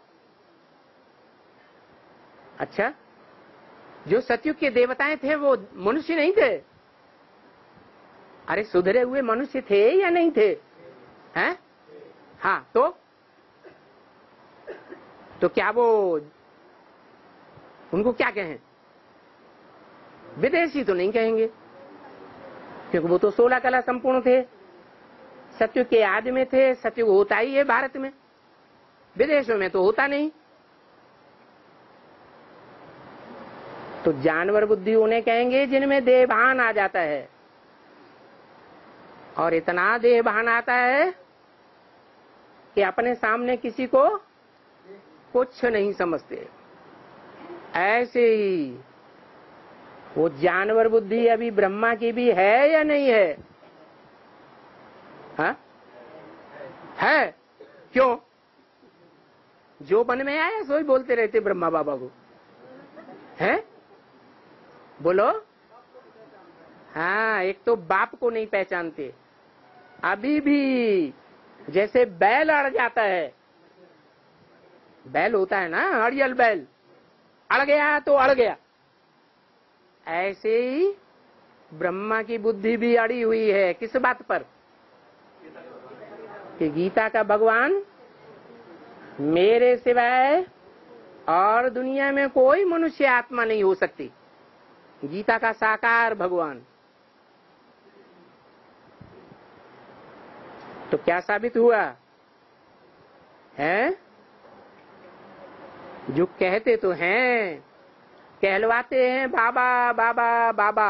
अच्छा, जो सतयुग के देवताएं थे वो मनुष्य नहीं थे? अरे सुधरे हुए मनुष्य थे या नहीं थे? हैं? हाँ, तो तो क्या वो उनको क्या कहें? विदेशी तो नहीं कहेंगे, क्योंकि वो तो सोलह कला संपूर्ण थे, सतयुग के आदि में थे। सतयुग होता ही है भारत में, विदेशों में तो होता नहीं। तो जानवर बुद्धि उन्हें कहेंगे जिनमें देहभान आ जाता है, और इतना देहभान आता है कि अपने सामने किसी को कुछ नहीं समझते। ऐसे ही वो जानवर बुद्धि अभी ब्रह्मा की भी है या नहीं है? हा? है। क्यों? जो मन में आया सो ही बोलते रहते ब्रह्मा बाबा को, है? बोलो। हाँ, एक तो बाप को नहीं पहचानते अभी भी। जैसे बैल अड़ जाता है, बैल होता है ना, अड़ियल बैल, अड़ गया तो अड़ गया, ऐसे ही ब्रह्मा की बुद्धि भी अड़ी हुई है। किस बात पर? कि गीता का भगवान मेरे सिवाय और दुनिया में कोई मनुष्य आत्मा नहीं हो सकती। गीता का साकार भगवान। तो क्या साबित हुआ है? जो कहते तो हैं, कहलवाते हैं बाबा बाबा बाबा,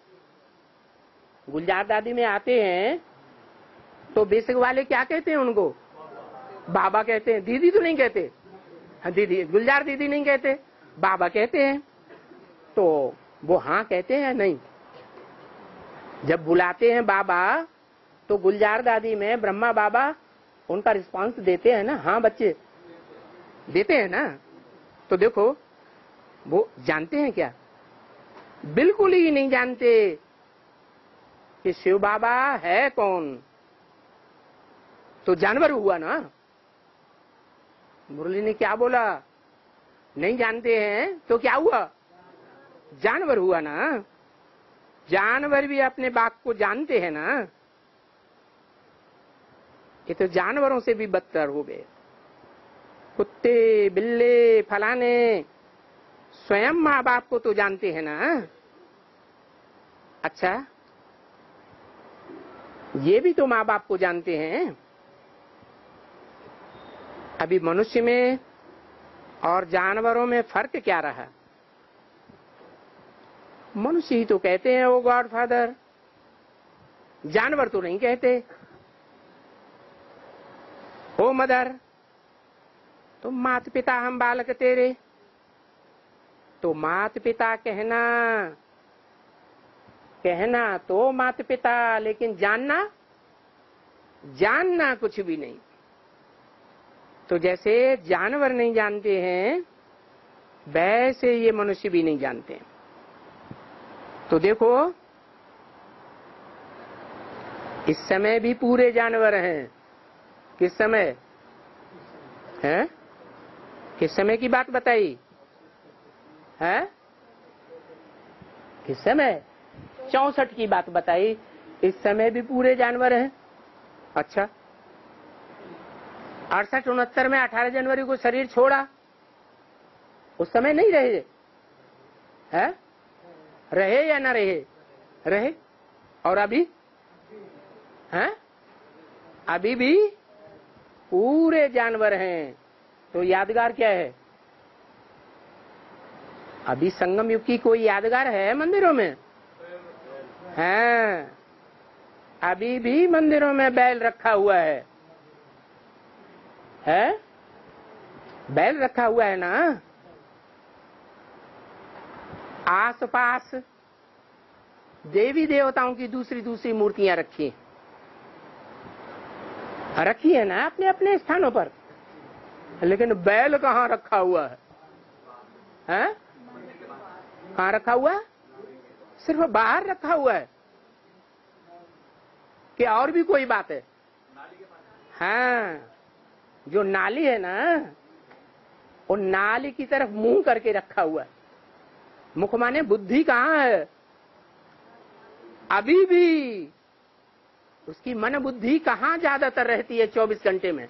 गुलजार दादी में आते हैं तो बेसिक वाले क्या कहते हैं उनको? बाबा कहते हैं। दीदी तो नहीं कहते, दीदी गुलजार दीदी नहीं कहते, बाबा कहते हैं। तो वो हाँ कहते हैं नहीं? जब बुलाते हैं बाबा तो गुलजार दादी में ब्रह्मा बाबा उनका रिस्पांस देते हैं ना, हाँ बच्चे देते हैं ना। तो देखो वो जानते हैं क्या? बिल्कुल ही नहीं जानते कि शिव बाबा है कौन। तो जानवर हुआ ना। मुरली ने क्या बोला? नहीं जानते हैं तो क्या हुआ? जानवर हुआ ना। जानवर भी अपने बाप को जानते हैं ना। ये तो जानवरों से भी बदतर हो गए। कुत्ते बिल्ले फलाने स्वयं माँ बाप को तो जानते हैं ना। अच्छा, ये भी तो माँ बाप को जानते हैं। अभी मनुष्य में और जानवरों में फर्क क्या रहा? मनुष्य ही तो कहते हैं वो गॉड फादर, जानवर तो नहीं कहते। ओ मदर, तो मात पिता हम बालक तेरे, तो मात पिता कहना कहना तो मात पिता, लेकिन जानना जानना कुछ भी नहीं। तो जैसे जानवर नहीं जानते हैं, वैसे ये मनुष्य भी नहीं जानते। तो देखो, इस समय भी पूरे जानवर हैं। किस समय है? किस समय की बात बताई है? किस समय? चौसठ की बात बताई। इस समय भी पूरे जानवर हैं। अच्छा, अड़सठ उनहत्तर में अठारह जनवरी को शरीर छोड़ा, उस समय नहीं रहे है? रहे या ना रहे? रहे। और अभी हैं? अभी भी पूरे जानवर हैं। तो यादगार क्या है? अभी संगम युग की कोई यादगार है मंदिरों में? हैं? अभी भी मंदिरों में बैल रखा हुआ है है? बैल रखा हुआ है ना। आस पास देवी देवताओं की दूसरी दूसरी मूर्तियां रखी रखी है ना अपने अपने स्थानों पर, लेकिन बैल कहाँ रखा हुआ है? हैं? कहाँ रखा हुआ है? सिर्फ बाहर रखा हुआ है कि और भी कोई बात है? हाँ, जो नाली है ना, वो नाली की तरफ मुंह करके रखा हुआ है। मुख माने बुद्धि कहाँ है? अभी भी उसकी मन बुद्धि कहाँ ज्यादातर रहती है चौबीस घंटे में?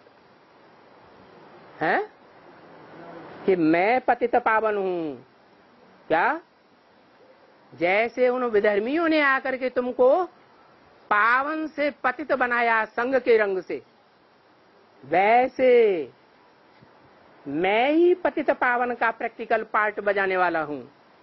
है कि मैं पतित पावन हूं। क्या? जैसे उन विधर्मियों ने आकर के तुमको पावन से पतित बनाया संग के रंग से, वैसे मैं ही पतित पावन का प्रैक्टिकल पार्ट बजाने वाला हूं।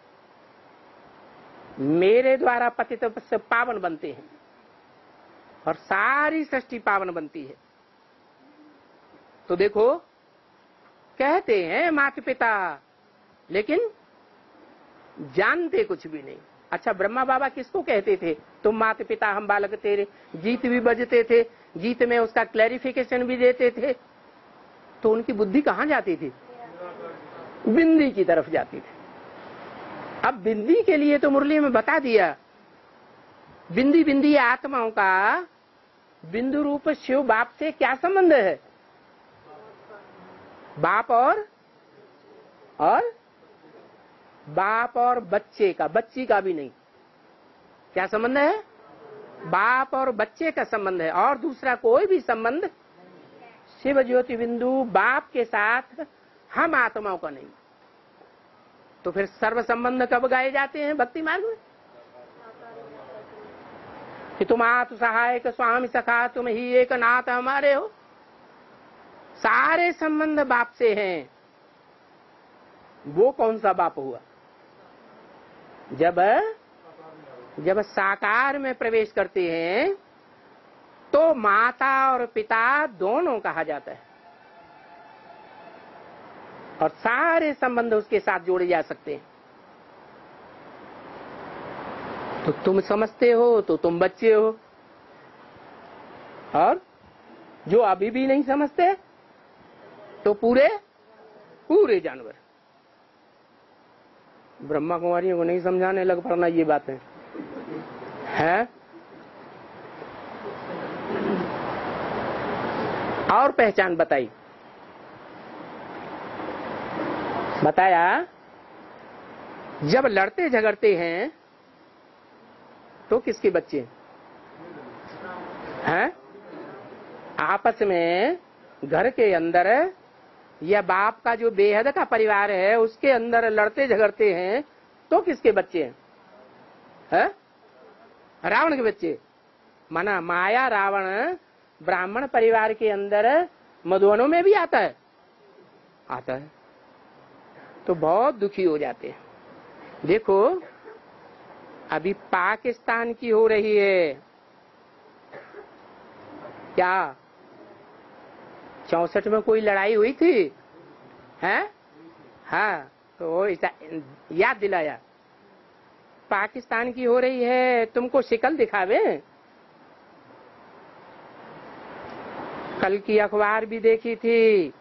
मेरे द्वारा पतित से पावन बनते हैं और सारी सृष्टि पावन बनती है। तो देखो, कहते हैं माता पिता, लेकिन जानते कुछ भी नहीं। अच्छा, ब्रह्मा बाबा किसको कहते थे? तुम माता पिता हम बालक तेरे। गीत भी बजते थे, गीत में उसका क्लैरिफिकेशन भी देते थे। तो उनकी बुद्धि कहाँ जाती थी? बिंदी की तरफ जाती थी। अब बिंदी के लिए तो मुरली में बता दिया, बिंदी बिंदी आत्माओं का बिंदु रूप शिव बाप से क्या संबंध है? बाप और और बाप और बच्चे का, बच्ची का भी नहीं। क्या संबंध है? बाप और बच्चे का संबंध है, और दूसरा कोई भी संबंध शिव ज्योति बिंदु बाप के साथ हम आत्माओं का नहीं। तो फिर सर्व संबंध कब गाए जाते हैं भक्ति मार्ग में? कि तुम आत्म सहायक स्वामी सखा, तुम ही एक नाथ हमारे हो। सारे संबंध बाप से हैं। वो कौन सा बाप हुआ? जब जब साकार में प्रवेश करते हैं तो माता और पिता दोनों कहा जाता है, और सारे संबंध उसके साथ जोड़े जा सकते हैं। तो तुम समझते हो तो तुम बच्चे हो, और जो अभी भी नहीं समझते तो पूरे पूरे जानवर। ब्रह्मा कुमारियों को नहीं समझाने लग पड़ना ये बात है, है? और पहचान बताई, बताया जब लड़ते झगड़ते हैं तो किसके बच्चे हैं? आपस में घर के अंदर या बाप का जो बेहद का परिवार है उसके अंदर लड़ते झगड़ते हैं तो किसके बच्चे हैं? है? रावण के बच्चे। माना माया रावण ब्राह्मण परिवार के अंदर मधुवनों में भी आता है आता है तो बहुत दुखी हो जाते हैं। देखो, अभी पाकिस्तान की हो रही है, क्या चौसठ में कोई लड़ाई हुई थी? हैं? हाँ, तो ऐसा याद दिलाया। पाकिस्तान की हो रही है, तुमको शिकल दिखावे। कल की अखबार भी देखी थी,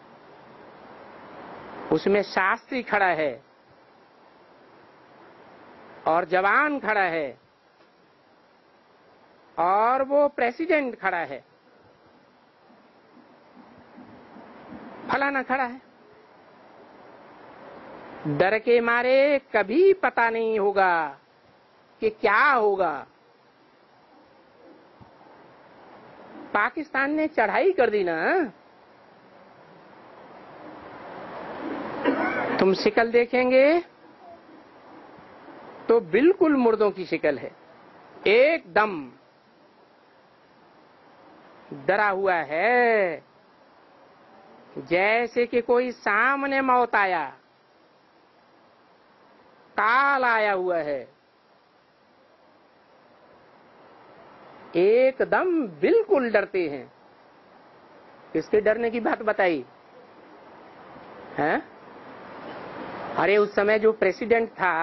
उसमें शास्त्री खड़ा है और जवान खड़ा है और वो प्रेसिडेंट खड़ा है, फलाना खड़ा है। डर के मारे कभी पता नहीं होगा कि क्या होगा। पाकिस्तान ने चढ़ाई कर दी ना, तुम शिकल देखेंगे तो बिल्कुल मुर्दों की शिकल है, एकदम डरा हुआ है, जैसे कि कोई सामने मौत आया, काल आया हुआ है, एकदम बिल्कुल डरते हैं। किसके डरने की बात बताई है? अरे उस समय जो प्रेसिडेंट था,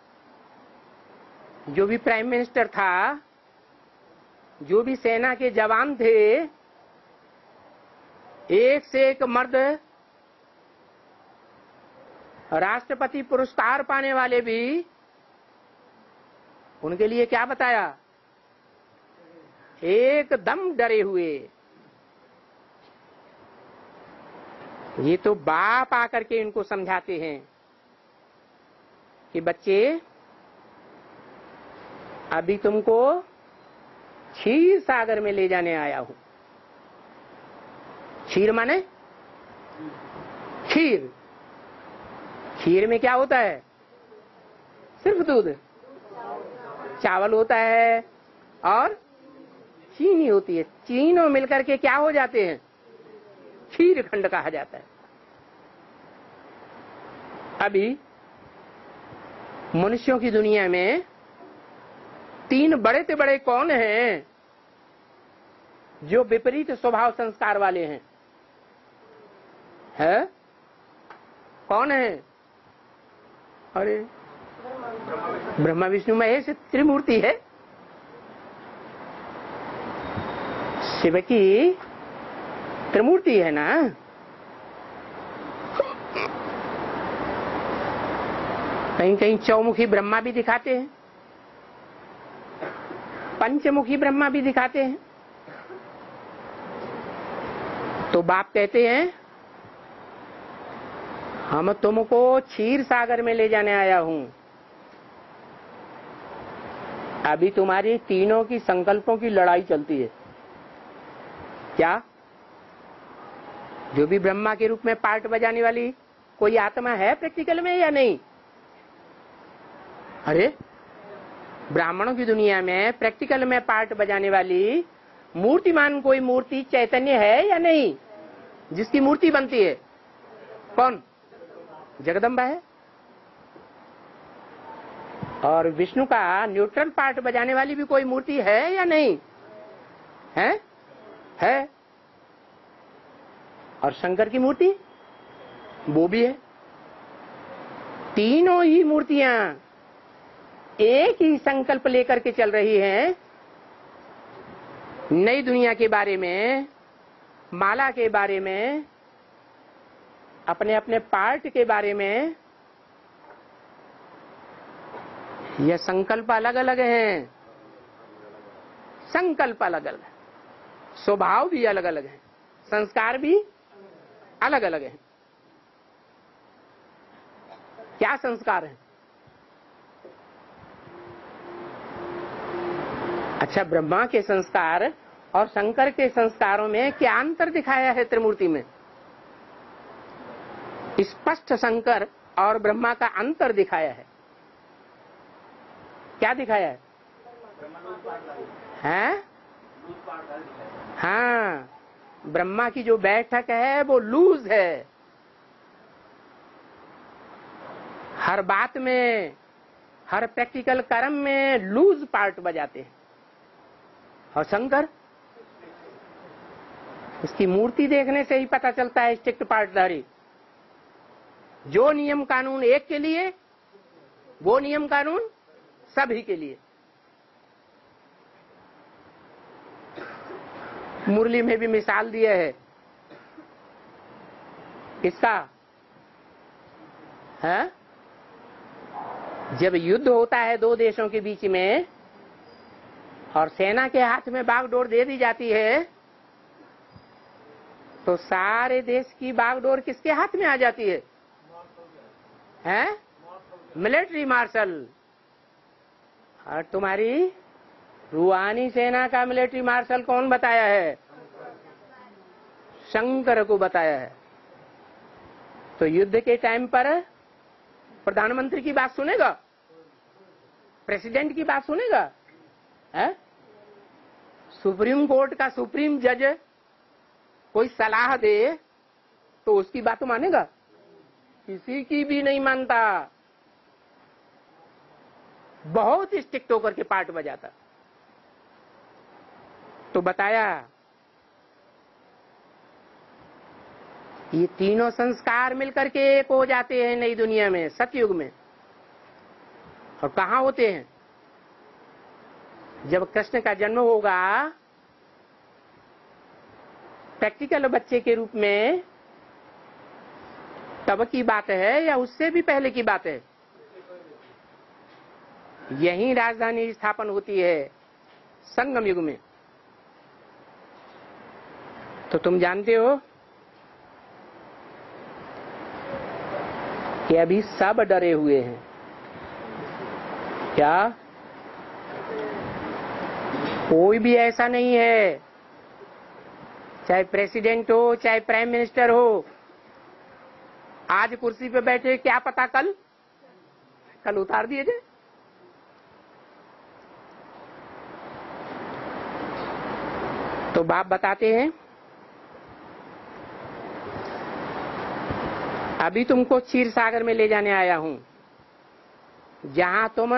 जो भी प्राइम मिनिस्टर था, जो भी सेना के जवान थे, एक से एक मर्द, राष्ट्रपति पुरस्कार पाने वाले भी, उनके लिए क्या बताया? एकदम डरे हुए। ये तो बाप आकर के इनको समझाते हैं कि बच्चे, अभी तुमको क्षीर सागर में ले जाने आया हूं। क्षीर माने खीर। खीर में क्या होता है? सिर्फ दूध, चावल होता है और चीनी होती है। तीनों मिलकर के क्या हो जाते हैं? क्षीर खंड कहा जाता है। अभी मनुष्यों की दुनिया में तीन बड़े से बड़े कौन हैं जो विपरीत स्वभाव संस्कार वाले हैं? है? कौन है? अरे ब्रह्मा विष्णु महेश त्रिमूर्ति है। शिव की त्रिमूर्ति है ना। कहीं कहीं चौमुखी ब्रह्मा भी दिखाते हैं, पंचमुखी ब्रह्मा भी दिखाते हैं। तो बाप कहते हैं, हम तुमको क्षीर सागर में ले जाने आया हूं। अभी तुम्हारी तीनों की संकल्पों की लड़ाई चलती है। क्या? जो भी ब्रह्मा के रूप में पार्ट बजाने वाली कोई आत्मा है प्रैक्टिकल में या नहीं? अरे ब्राह्मणों की दुनिया में प्रैक्टिकल में पार्ट बजाने वाली मूर्तिमान कोई मूर्ति चैतन्य है या नहीं? जिसकी मूर्ति बनती है कौन? जगदम्बा है। और विष्णु का न्यूट्रल पार्ट बजाने वाली भी कोई मूर्ति है या नहीं है? है। और शंकर की मूर्ति वो भी है। तीनों ही मूर्तियां एक ही संकल्प लेकर के चल रही हैं, नई दुनिया के बारे में, माला के बारे में, अपने अपने पार्ट के बारे में। यह संकल्प अलग अलग हैं, संकल्प अलग अलग है, स्वभाव भी अलग अलग है, संस्कार भी अलग अलग है। क्या संस्कार है? अच्छा, ब्रह्मा के संस्कार और शंकर के संस्कारों में क्या अंतर दिखाया है त्रिमूर्ति में? स्पष्ट शंकर और ब्रह्मा का अंतर दिखाया है। क्या दिखाया है? हैं? हाँ, ब्रह्मा की जो बैठक है वो लूज है, हर बात में, हर प्रैक्टिकल कर्म में लूज पार्ट बजाते हैं। और शंकर उसकी मूर्ति देखने से ही पता चलता है स्ट्रिक्ट पार्टधारी। जो नियम कानून एक के लिए, वो नियम कानून सभी के लिए। मुरली में भी मिसाल दिया है किसका है? जब युद्ध होता है दो देशों के बीच में और सेना के हाथ में बागडोर दे दी जाती है, तो सारे देश की बागडोर किसके हाथ में आ जाती है? हैं? Military marshal. और तुम्हारी रूहानी सेना का मिलिट्री मार्शल कौन बताया है? शंकर को बताया है। तो युद्ध के टाइम पर प्रधानमंत्री की बात सुनेगा? प्रेसिडेंट की बात सुनेगा? है? सुप्रीम कोर्ट का सुप्रीम जज कोई सलाह दे तो उसकी बात मानेगा? किसी की भी नहीं मानता। बहुत स्ट्रिक्ट होकर के पार्ट बजाता। तो बताया ये तीनों संस्कार मिलकर के एक हो जाते हैं नई दुनिया में, सतयुग में। और कहाँ होते हैं? जब कृष्ण का जन्म होगा प्रैक्टिकल बच्चे के रूप में, तब की बात है या उससे भी पहले की बात है? यही राजधानी स्थापन होती है संगम युग में। तो तुम जानते हो कि अभी सब डरे हुए हैं। क्या कोई भी ऐसा नहीं है, चाहे प्रेसिडेंट हो चाहे प्राइम मिनिस्टर हो, आज कुर्सी पे बैठे, क्या पता कल कल उतार दिए जाए। तो बाप बताते हैं अभी तुमको क्षीर सागर में ले जाने आया हूं, जहां तुम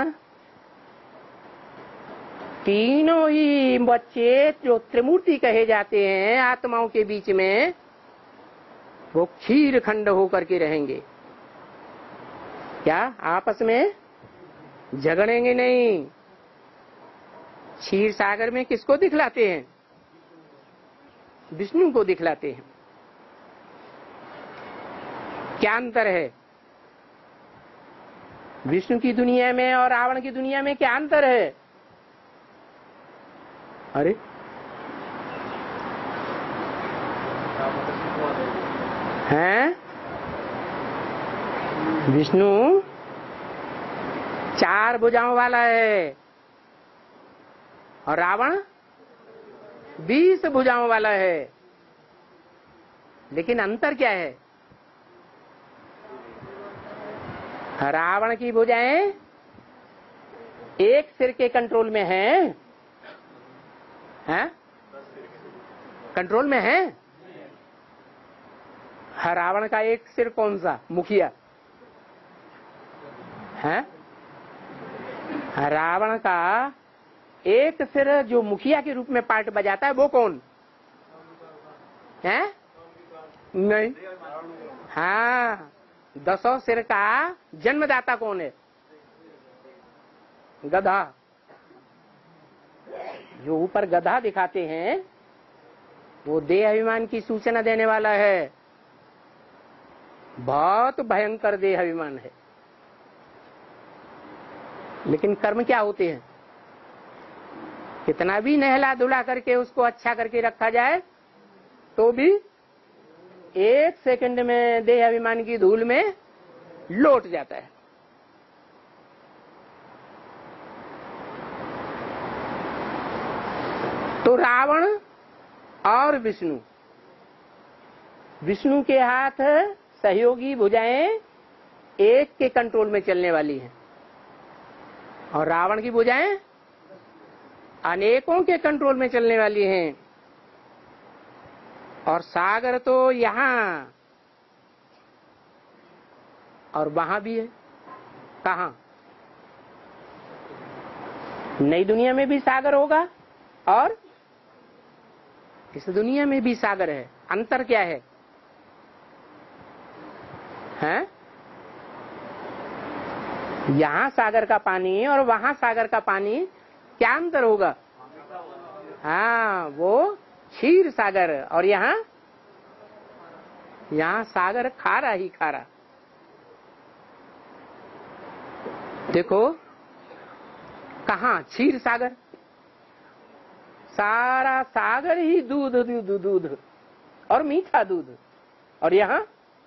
तीनों ही बच्चे जो त्रिमूर्ति कहे जाते हैं आत्माओं के बीच में, वो क्षीर खंड होकर के रहेंगे। क्या आपस में झगड़ेंगे नहीं। क्षीर सागर में किसको दिखलाते हैं? विष्णु को दिखलाते हैं। क्या अंतर है विष्णु की दुनिया में और रावण की दुनिया में? क्या अंतर है? अरे हैं? विष्णु चार भुजाओं वाला है और रावण बीस भुजाओं वाला है। लेकिन अंतर क्या है? रावण की भुजाएं एक सिर के कंट्रोल में हैं, हैं? कंट्रोल में हैं? रावण का एक सिर कौन सा? मुखिया है। रावण का एक सिर जो मुखिया के रूप में पार्ट बजाता है वो कौन है? नहीं। हाँ, दसों सिर का जन्मदाता कौन है? गधा। जो ऊपर गधा दिखाते हैं वो देह अभिमान की सूचना देने वाला है। बहुत भयंकर देह अभिमान है। लेकिन कर्म क्या होते हैं? कितना भी नहला धुला करके उसको अच्छा करके रखा जाए तो भी एक सेकंड में देह अभिमान की धूल में लौट जाता है। तो रावण और विष्णु, विष्णु के हाथ सहयोगी भुजाएं एक के कंट्रोल में चलने वाली हैं और रावण की भुजाएं अनेकों के कंट्रोल में चलने वाली हैं। और सागर तो यहां और वहां भी है। कहां? नई दुनिया में भी सागर होगा और इस दुनिया में भी सागर है। अंतर क्या है? हैं? यहाँ सागर का पानी और वहां सागर का पानी, क्या अंतर होगा? हाँ, वो क्षीर सागर, और यहाँ यहाँ सागर खारा ही खारा। देखो कहाँ क्षीर सागर, सारा सागर ही दूध दूध दूध और मीठा दूध, और यहाँ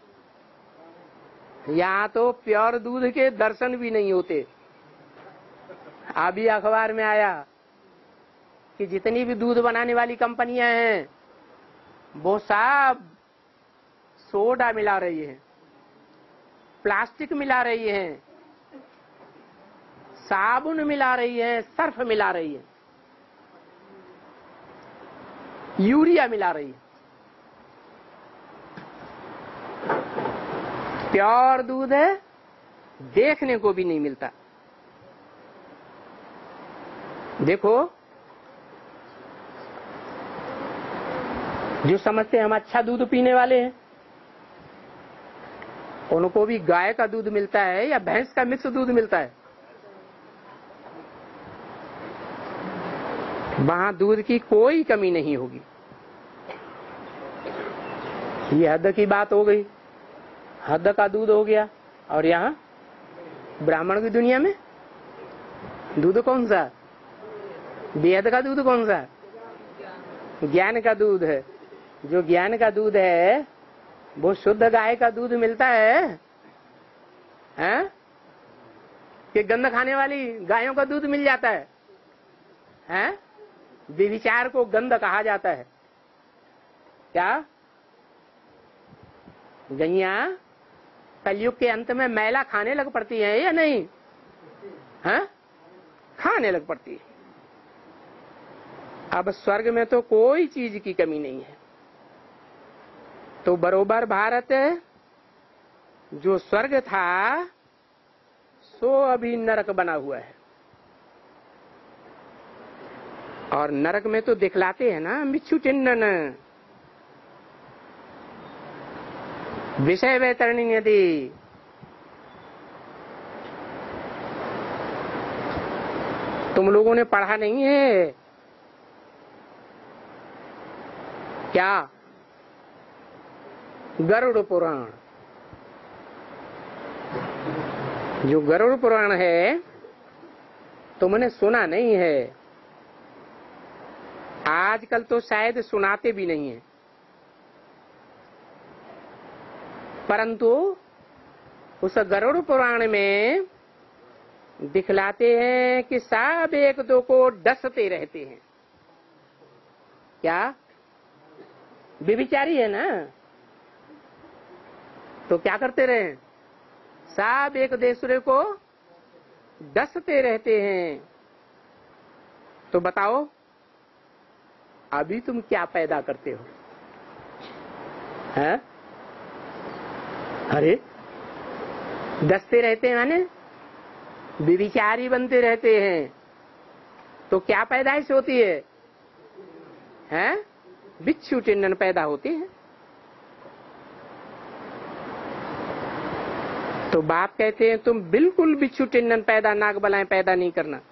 यहाँ तो प्योर दूध के दर्शन भी नहीं होते। अभी अखबार में आया कि जितनी भी दूध बनाने वाली कंपनियां हैं वो सब सोडा मिला रही है, प्लास्टिक मिला रही है, साबुन मिला रही है, सर्फ मिला रही है, यूरिया मिला रही है। प्योर दूध है, देखने को भी नहीं मिलता। देखो, जो समझते हैं हम अच्छा दूध पीने वाले हैं, उनको भी गाय का दूध मिलता है या भैंस का मिक्स दूध मिलता है। वहां दूध की कोई कमी नहीं होगी। ये हद की बात हो गई, हद का दूध हो गया। और यहाँ ब्राह्मण की दुनिया में दूध कौन सा? बेहद का दूध कौन सा? ज्ञान का दूध है। जो ज्ञान का दूध है वो शुद्ध गाय का दूध मिलता है, हैं? कि गंध खाने वाली गायों का दूध मिल जाता है, हैं? व्यभिचार को गंध कहा जाता है। क्या गैया कलयुग के अंत में मैला खाने लग पड़ती है या नहीं? हैं? खाने लग पड़ती है। अब स्वर्ग में तो कोई चीज की कमी नहीं है। तो बरोबर भारत जो स्वर्ग था सो अभी नरक बना हुआ है। और नरक में तो दिखलाते हैं ना बिच्छू चिंडन, विषय वैतरणी नदी। तुम लोगों ने पढ़ा नहीं है क्या? गरुड़ पुराण। जो गरुड़ पुराण है तुमने सुना नहीं है। आजकल तो शायद सुनाते भी नहीं है, परंतु उस गरुड़ पुराण में दिखलाते हैं कि सब एक दो को डसते रहते हैं। क्या? व्यभिचारी है ना, तो क्या करते रहे? सब एक दूसरे को डसते रहते हैं। तो बताओ अभी तुम क्या पैदा करते हो? हैं? अरे डसते रहते हैं माने व्यभिचारी बनते रहते हैं। तो क्या पैदाइश होती है? हैं? बिच्छू चिंडन पैदा होती है। तो बाप कहते हैं तुम बिल्कुल बिच्छू चिंडन पैदा, नाग बलाएं पैदा नहीं करना।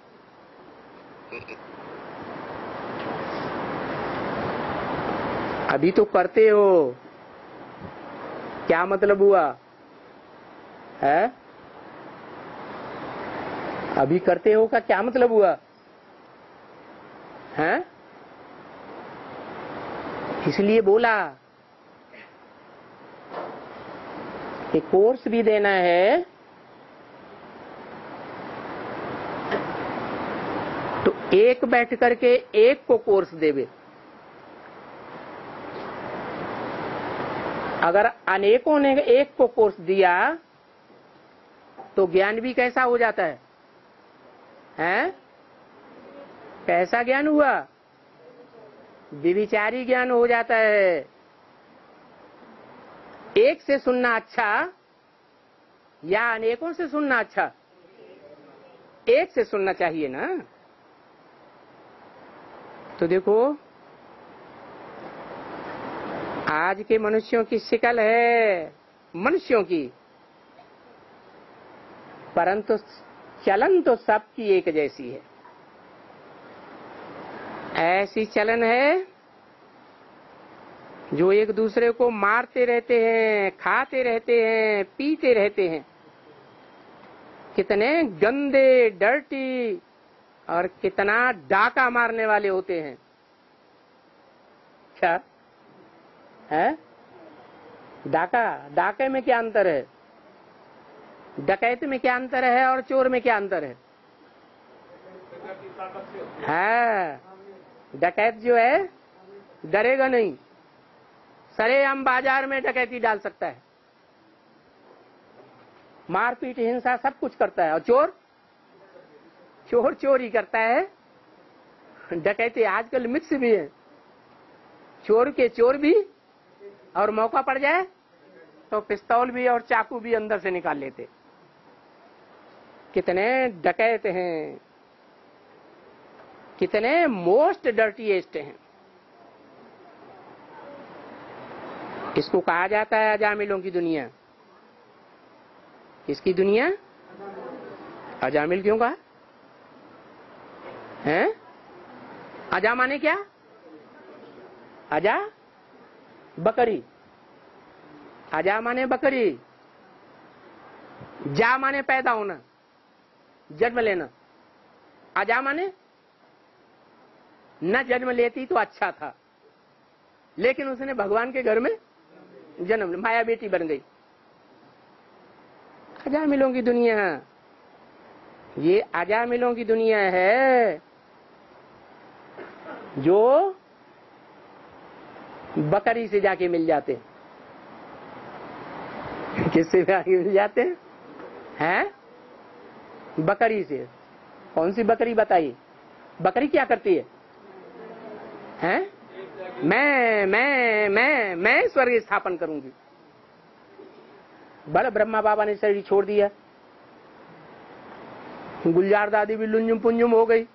अभी तो करते हो, क्या मतलब हुआ है? अभी करते हो का क्या मतलब हुआ है? इसलिए बोला कि कोर्स भी देना है तो एक बैठ करके एक को कोर्स देवे। अगर अनेकों ने एक को कोर्स दिया तो ज्ञान भी कैसा हो जाता है? हैं? कैसा ज्ञान हुआ? विविचारी ज्ञान हो जाता है। एक से सुनना अच्छा या अनेकों से सुनना अच्छा? एक से सुनना चाहिए ना। तो देखो आज के मनुष्यों की शिकल है मनुष्यों की, परंतु चलन तो सबकी एक जैसी है। ऐसी चलन है जो एक दूसरे को मारते रहते हैं, खाते रहते हैं, पीते रहते हैं। कितने गंदे, डर्टी और कितना डाका मारने वाले होते हैं। क्या है डाका? डाके में क्या अंतर है? डकैत में क्या अंतर है और चोर में क्या अंतर है? है डकैत जो है डरेगा नहीं, सरेआम बाजार में डकैती डाल सकता है, मारपीट हिंसा सब कुछ करता है। और चोर चोर चोरी करता है। डकैती आजकल मिक्स भी है, चोर के चोर भी, और मौका पड़ जाए तो पिस्तौल भी और चाकू भी अंदर से निकाल लेते। कितने डकैत हैं, कितने मोस्ट डर्टीएस्ट हैं। इसको कहा जाता है अजामिलों की दुनिया। किसकी दुनिया? अजामिल क्यों कहा है? अजा माने क्या? अजा बकरी, अजा माने बकरी, जा माने पैदा होना, जन्म लेना। अजा माने न जन्म लेती तो अच्छा था, लेकिन उसने भगवान के घर में जन्म, माया बेटी बन गई। अजामिलों की दुनिया, ये अजामिलों की दुनिया है जो बकरी से जाके मिल जाते हैं। किससे जाके मिल जाते हैं? हैं? बकरी से। कौन सी बकरी बताइए? बकरी क्या करती है? हैं? मैं मैं मैं मैं स्वर्ग स्थापन करूंगी। बड़े ब्रह्मा बाबा ने शरीर छोड़ दिया, गुलजार दादी भी लुंजुम पुंजुम हो गई,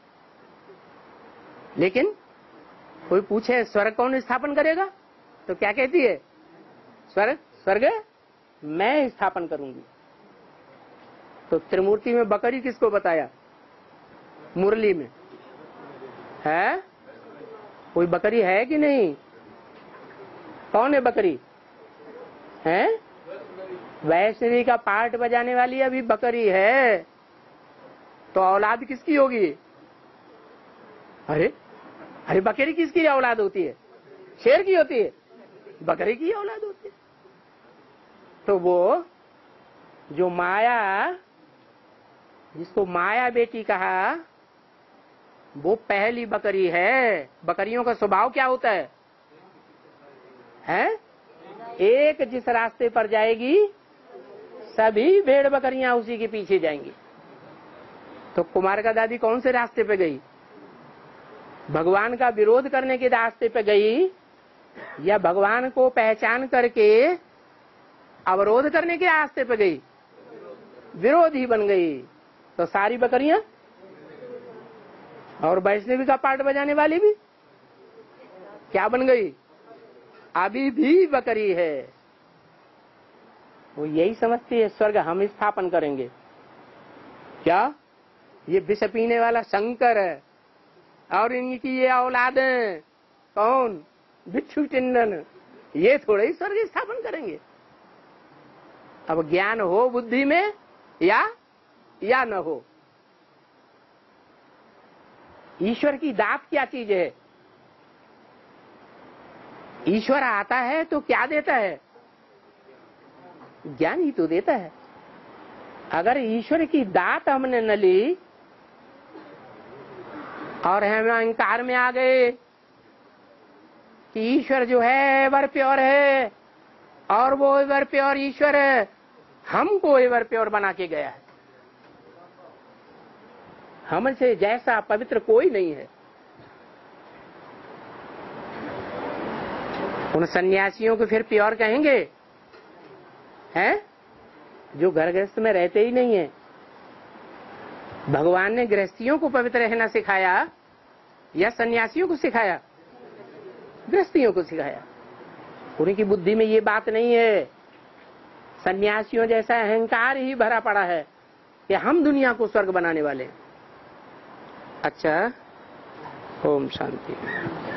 लेकिन कोई पूछे स्वर्ग कौन स्थापन करेगा तो क्या कहती है? स्वर्ग स्वर्ग मैं स्थापन करूंगी। तो त्रिमूर्ति में बकरी किसको बताया? मुरली में है कोई बकरी है कि नहीं? कौन है बकरी? है वैष्णवी का पार्ट बजाने वाली अभी बकरी है, तो औलाद किसकी होगी? अरे अरे बकरी किसकी औलाद होती है? शेर की होती है, बकरी की औलाद होती है। तो वो जो माया, जिसको माया बेटी कहा, वो पहली बकरी है। बकरियों का स्वभाव क्या होता है? हैं? एक जिस रास्ते पर जाएगी सभी भेड़ बकरियां उसी के पीछे जाएंगी। तो कुमार का दादी कौन से रास्ते पे गई? भगवान का विरोध करने के रास्ते पे गई या भगवान को पहचान करके अवरोध करने के रास्ते पे गई? विरोधी बन गई। तो सारी बकरियां और वैष्णवी का पार्ट बजाने वाली भी क्या बन गई? अभी भी बकरी है। वो यही समझती है स्वर्ग हम स्थापन करेंगे। क्या ये विष पीने वाला शंकर है और इनकी ये औलाद है कौन? बिच्छू टिंडन, ये थोड़े ही स्वर्ग स्थापन करेंगे। अब ज्ञान हो बुद्धि में या या न हो। ईश्वर की दात क्या चीज है? ईश्वर आता है तो क्या देता है? ज्ञान ही तो देता है। अगर ईश्वर की दात हमने न ली और हम अहंकार में आ गए कि ईश्वर जो है एवर प्योर है और वो एवर प्योर ईश्वर है, हमको एवर प्योर बना के गया है, हमसे जैसा पवित्र कोई नहीं है। उन सन्यासियों को फिर प्योर कहेंगे हैं जो घर गृहस्थ में रहते ही नहीं है। भगवान ने गृहस्थियों को पवित्र रहना सिखाया या सन्यासियों को सिखाया? गृहस्थियों को सिखाया। उनकी बुद्धि में ये बात नहीं है। सन्यासियों जैसा अहंकार ही भरा पड़ा है कि हम दुनिया को स्वर्ग बनाने वाले हैं। अच्छा, ओम शांति।